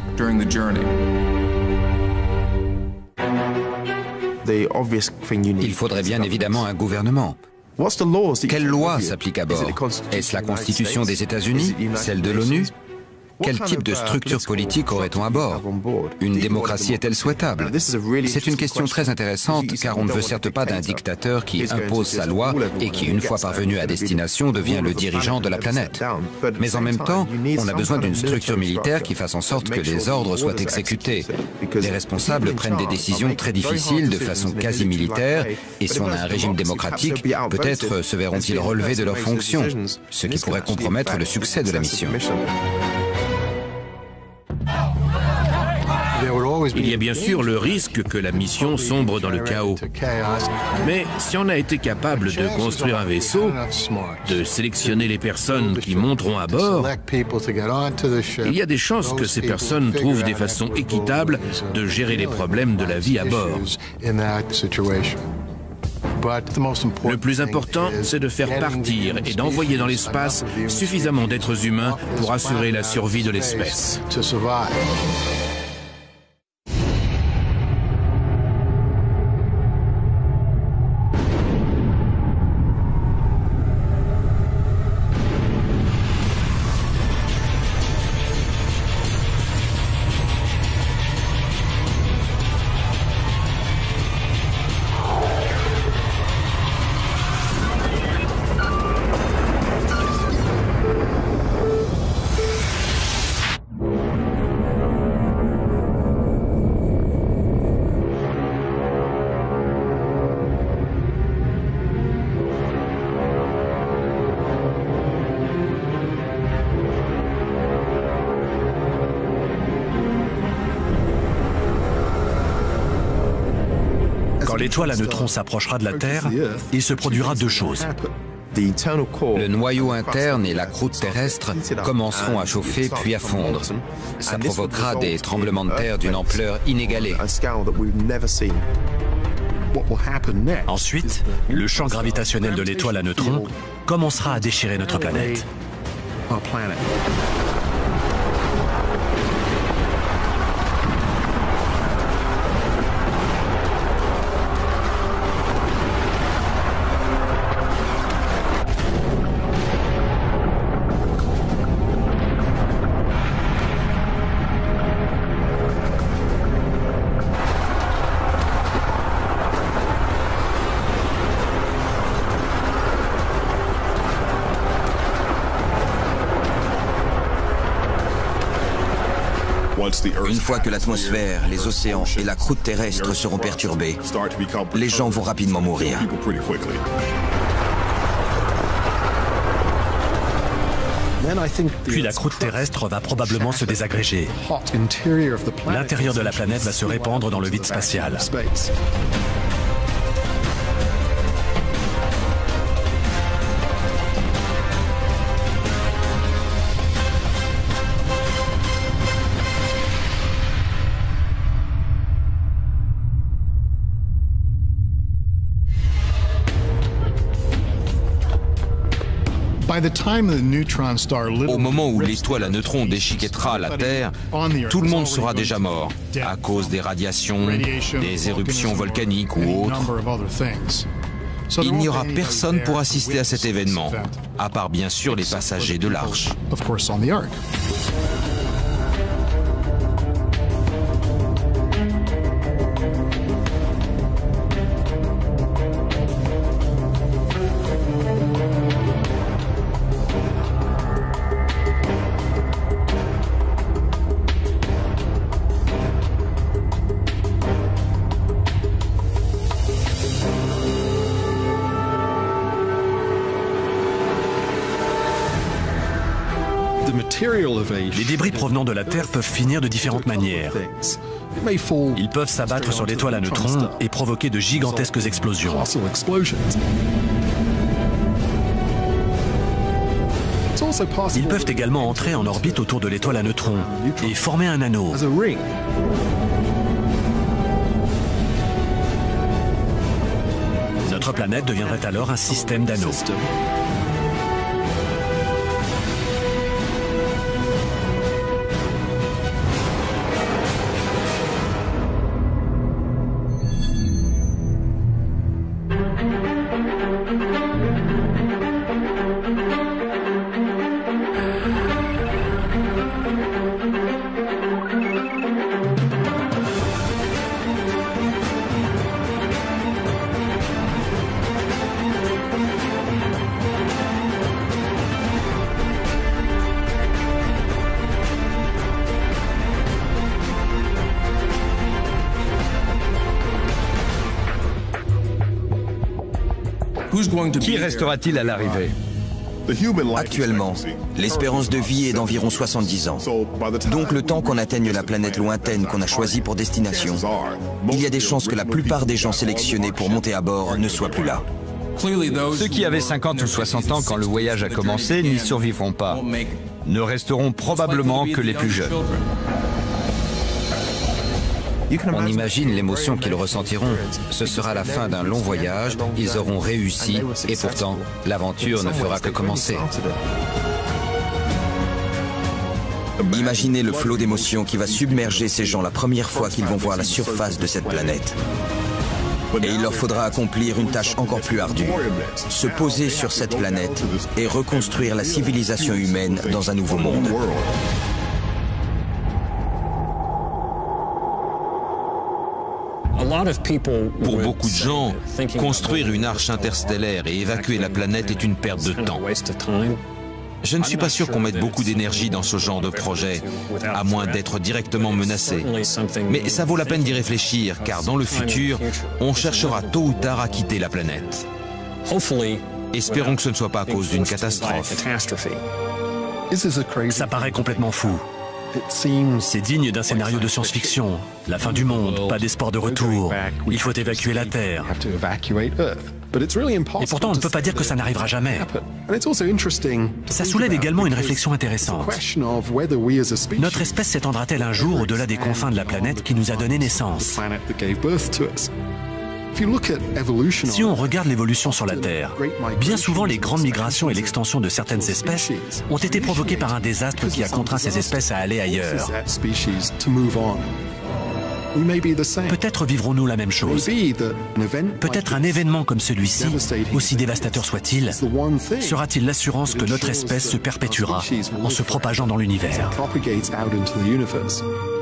Il faudrait bien évidemment un gouvernement. Quelle loi s'applique à bord? Est-ce la Constitution des États-Unis? Celle de l'ONU? Quel type de structure politique aurait-on à bord? Une démocratie est-elle souhaitable? C'est une question très intéressante car on ne veut certes pas d'un dictateur qui impose sa loi et qui, une fois parvenu à destination, devient le dirigeant de la planète. Mais en même temps, on a besoin d'une structure militaire qui fasse en sorte que les ordres soient exécutés. Les responsables prennent des décisions très difficiles de façon quasi militaire et si on a un régime démocratique, peut-être se verront-ils relevés de leurs fonctions, ce qui pourrait compromettre le succès de la mission. Il y a bien sûr le risque que la mission sombre dans le chaos. Mais si on a été capable de construire un vaisseau, de sélectionner les personnes qui monteront à bord, il y a des chances que ces personnes trouvent des façons équitables de gérer les problèmes de la vie à bord. Le plus important, c'est de faire partir et d'envoyer dans l'espace suffisamment d'êtres humains pour assurer la survie de l'espèce. Quand l'étoile à neutrons s'approchera de la Terre, il se produira deux choses. Le noyau interne et la croûte terrestre commenceront à chauffer puis à fondre. Ça provoquera des tremblements de terre d'une ampleur inégalée. Ensuite, le champ gravitationnel de l'étoile à neutrons commencera à déchirer notre planète. Une fois que l'atmosphère, les océans et la croûte terrestre seront perturbés, les gens vont rapidement mourir. Puis la croûte terrestre va probablement se désagréger. L'intérieur de la planète va se répandre dans le vide spatial. Au moment où l'étoile à neutrons déchiquettera la Terre, tout le monde sera déjà mort, à cause des radiations, des éruptions volcaniques ou autres. Il n'y aura personne pour assister à cet événement, à part bien sûr les passagers de l'Arche. Les débris provenant de la Terre peuvent finir de différentes manières. Ils peuvent s'abattre sur l'étoile à neutrons et provoquer de gigantesques explosions. Ils peuvent également entrer en orbite autour de l'étoile à neutrons et former un anneau. Notre planète deviendrait alors un système d'anneaux. Qui restera-t-il à l'arrivée? Actuellement, l'espérance de vie est d'environ soixante-dix ans. Donc le temps qu'on atteigne la planète lointaine qu'on a choisie pour destination, il y a des chances que la plupart des gens sélectionnés pour monter à bord ne soient plus là. Ceux qui avaient cinquante ou soixante ans quand le voyage a commencé n'y survivront pas. Ne resteront probablement que les plus jeunes. On imagine l'émotion qu'ils ressentiront. Ce sera la fin d'un long voyage, ils auront réussi, et pourtant, l'aventure ne fera que commencer. Imaginez le flot d'émotions qui va submerger ces gens la première fois qu'ils vont voir la surface de cette planète. Et il leur faudra accomplir une tâche encore plus ardue, se poser sur cette planète et reconstruire la civilisation humaine dans un nouveau monde. Pour beaucoup de gens, construire une arche interstellaire et évacuer la planète est une perte de temps. Je ne suis pas sûr qu'on mette beaucoup d'énergie dans ce genre de projet, à moins d'être directement menacé. Mais ça vaut la peine d'y réfléchir, car dans le futur, on cherchera tôt ou tard à quitter la planète. Espérons que ce ne soit pas à cause d'une catastrophe. Ça paraît complètement fou. C'est digne d'un scénario de science-fiction. La fin du monde, pas d'espoir de retour. Il faut évacuer la Terre. Et pourtant, on ne peut pas dire que ça n'arrivera jamais. Ça soulève également une réflexion intéressante. Notre espèce s'étendra-t-elle un jour au-delà des confins de la planète qui nous a donné naissance? Si on regarde l'évolution sur la Terre, bien souvent les grandes migrations et l'extension de certaines espèces ont été provoquées par un désastre qui a contraint ces espèces à aller ailleurs. Peut-être vivrons-nous la même chose. Peut-être un événement comme celui-ci, aussi dévastateur soit-il, sera-t-il l'assurance que notre espèce se perpétuera en se propageant dans l'univers.